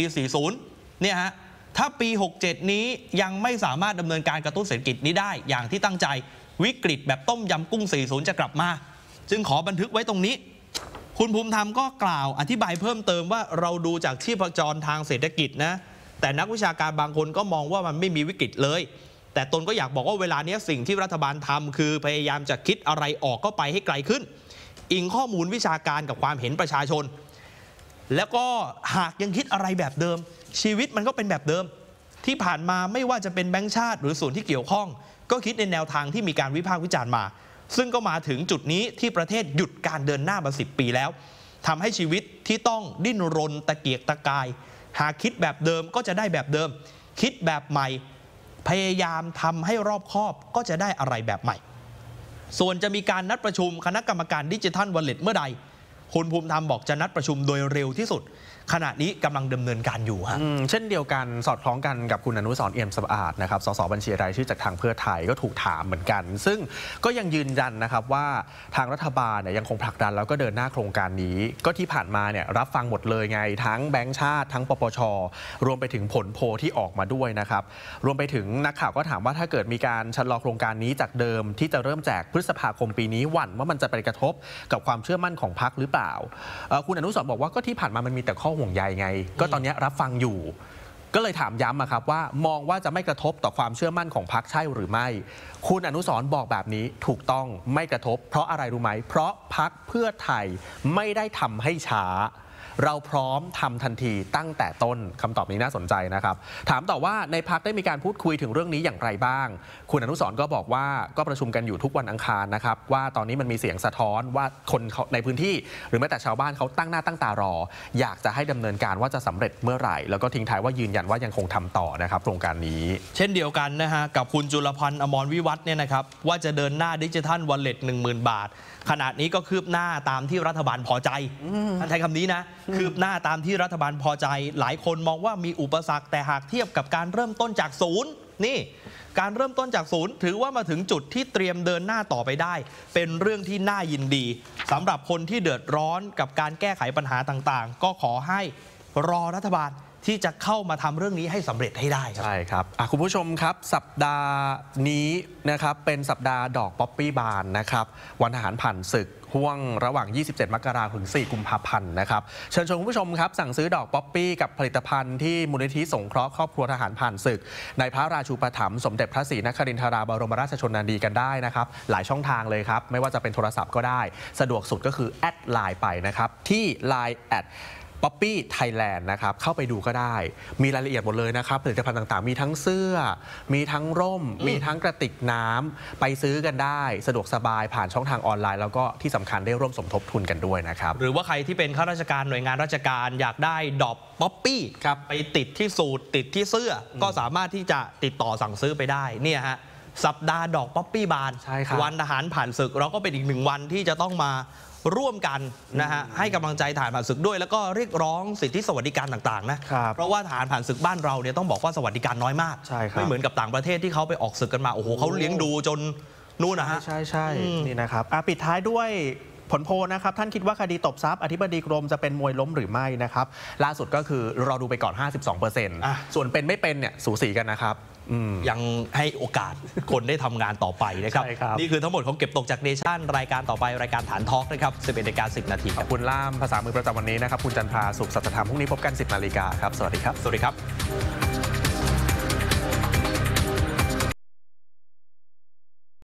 40 เนี่ยฮะถ้าปี 67 นี้ยังไม่สามารถดำเนินการกระตุ้นเศรษฐกิจนี้ได้อย่างที่ตั้งใจวิกฤตแบบต้มยำกุ้ง 40 จะกลับมาจึงขอบันทึกไว้ตรงนี้คุณภูมิธรรมก็กล่าวอธิบายเพิ่มเติมว่าเราดูจากชีพจรทางเศรษฐกิจนะแต่นักวิชาการบางคนก็มองว่ามันไม่มีวิกฤตเลยแต่ตนก็อยากบอกว่าเวลานี้สิ่งที่รัฐบาลทำคือพยายามจะคิดอะไรออกก็ไปให้ไกลขึ้นอิงข้อมูลวิชาการกับความเห็นประชาชนแล้วก็หากยังคิดอะไรแบบเดิมชีวิตมันก็เป็นแบบเดิมที่ผ่านมาไม่ว่าจะเป็นแบงก์ชาติหรือส่วนที่เกี่ยวข้องก็คิดในแนวทางที่มีการวิพากษ์วิจารณ์มาซึ่งก็มาถึงจุดนี้ที่ประเทศหยุดการเดินหน้ามา10 ปีแล้วทำให้ชีวิตที่ต้องดิ้นรนตะเกียกตะกายหากคิดแบบเดิมก็จะได้แบบเดิมคิดแบบใหม่พยายามทำให้รอบคอบก็จะได้อะไรแบบใหม่ส่วนจะมีการนัดประชุมคณะกรรมการดิจิทัลวอลเล็ตเมื่อใดคุณภูมิธรรมบอกจะนัดประชุมโดยเร็วที่สุดขณะนี้กำลังดำเนินการอยู่ฮะเช่นเดียวกันสอดคล้องกันกับคุณอนุสรณ์ เอี่ยมสะอาดนะครับสสบัญชีรายชื่อจากทางเพื่อไทยก็ถูกถามเหมือนกันซึ่งก็ยังยืนยันนะครับว่าทางรัฐบาลเนี่ยยังคงผลักดันแล้วก็เดินหน้าโครงการนี้ก็ที่ผ่านมาเนี่ยรับฟังหมดเลยไงทั้งแบงก์ชาติทั้งปปช.รวมไปถึงผลโพลที่ออกมาด้วยนะครับรวมไปถึงนักข่าวก็ถามว่าถ้าเกิดมีการชะลอโครงการนี้จากเดิมที่จะเริ่มแจกพฤษภาคมปีนี้หวั่นว่ามันจะไปกระทบกับความเชื่อมั่นของพรรคหรือเปล่าคุณอนุสรณ์บอกว่าก็ที่ผ่านมามันมีแต่ข้อห่วงใยไงก็ตอนนี้รับฟังอยู่ก็เลยถามย้ำครับว่ามองว่าจะไม่กระทบต่อความเชื่อมั่นของพรรคใช่หรือไม่คุณอนุสรณ์บอกแบบนี้ถูกต้องไม่กระทบเพราะอะไรรู้ไหมเพราะพรรคเพื่อไทยไม่ได้ทำให้ช้าเราพร้อมทำทันทีตั้งแต่ต้นคำตอบนี้น่าสนใจนะครับถามต่อว่าในพรรคได้มีการพูดคุยถึงเรื่องนี้อย่างไรบ้างคุณอนุสรณ์ก็บอกว่าก็ประชุมกันอยู่ทุกวันอังคารนะครับว่าตอนนี้มันมีเสียงสะท้อนว่าคนในพื้นที่หรือแม้แต่ชาวบ้านเขาตั้งหน้าตั้งตารออยากจะให้ดำเนินการว่าจะสำเร็จเมื่อไหร่แล้วก็ทิ้งท้ายว่ายืนยันว่ายังคงทำต่อนะครับโครงการนี้เช่นเดียวกันนะฮะกับคุณจุลพันธ์อมรวิวัฒน์เนี่ยนะครับว่าจะเดินหน้าดิจิทัลวอลเล็ต 10,000 บาทขณะนี้ก็คืบหน้าตามที่รัฐบาลพอใจท่านใช้คำนี้นะคืบหน้าตามที่รัฐบาลพอใจหลายคนมองว่ามีอุปสรรคแต่หากเทียบกับการเริ่มต้นจากศูนย์นี่การเริ่มต้นจากศูนย์ถือว่ามาถึงจุดที่เตรียมเดินหน้าต่อไปได้เป็นเรื่องที่น่ายินดีสำหรับคนที่เดือดร้อนกับการแก้ไขปัญหาต่างๆก็ขอให้รอรัฐบาลที่จะเข้ามาทำเรื่องนี้ให้สำเร็จให้ได้ใช่ครับคุณผู้ชมครับสัปดาห์นี้นะครับเป็นสัปดาห์ดอกป๊อปปี้บานนะครับวันทหารผ่านศึกห่วงระหว่าง27 มกราคมถึง 4 กุมภาพันธ์นะครับเชิญชวนคุณผู้ชมครับสั่งซื้อดอกป๊อปปี้กับผลิตภัณฑ์ที่มูลนิธิสงเคราะห์ครอบครัวทหารผ่านศึกในพระราชูปถัมภ์สมเด็จพระศรีนครินทราบรมราชชนนีกันได้นะครับหลายช่องทางเลยครับไม่ว่าจะเป็นโทรศัพท์ก็ได้สะดวกสุดก็คือแอดไลน์ไปนะครับที่ Line@ Poppy Thailand นะครับเข้าไปดูก็ได้มีรายละเอียดหมดเลยนะครับผลิตภัณฑ์ต่างๆมีทั้งเสื้อมีทั้งร่มมีทั้งกระติกน้ำไปซื้อกันได้สะดวกสบายผ่านช่องทางออนไลน์แล้วก็ที่สำคัญได้ร่วมสมทบทุนกันด้วยนะครับหรือว่าใครที่เป็นข้าราชการหน่วยงานราชการอยากได้ดอกป๊อปปี้ไปติดที่สูทติดที่เสื้อก็สามารถที่จะติดต่อสั่งซื้อไปได้เนี่ยฮะสัปดาห์ดอกป๊อปปี้บานวันทหารผ่านศึกเราก็เป็นอีกหนึ่งวันที่จะต้องมาร่วมกันนะฮะให้กำลังใจทหารผ่านศึกด้วยแล้วก็เรียกร้องสิทธิสวัสดิการต่างๆนะเพราะว่าทหารผ่านศึกบ้านเราเนี่ยต้องบอกว่าสวัสดิการน้อยมากไม่เหมือนกับต่างประเทศที่เขาไปออกศึกกันมาโอ้โหเขาเลี้ยงดูจนนู่นนะฮะใช่นี่นะครับปิดท้ายด้วยผลโพลนะครับท่านคิดว่าคดีตบทรัพย์อธิบดีกรมจะเป็นมวยล้มหรือไม่นะครับล่าสุดก็คือเราดูไปก่อน 52%ส่วนเป็นไม่เป็นเนี่ยสูสีกันนะครับยังให้โอกาสคนได้ทำงานต่อไปนะครับนี่คือทั้งหมดของเก็บตกจากเนชั่นรายการต่อไปรายการฐานทอล์กนะครับ 11:10 น. ขอบคุณล่ามภาษามือประจำวันนี้นะครับคุณจันทราสุขสัจธรรมพรุ่งนี้พบกัน 10 นาฬิกาครับสวัสดีครับสวัสดีครับ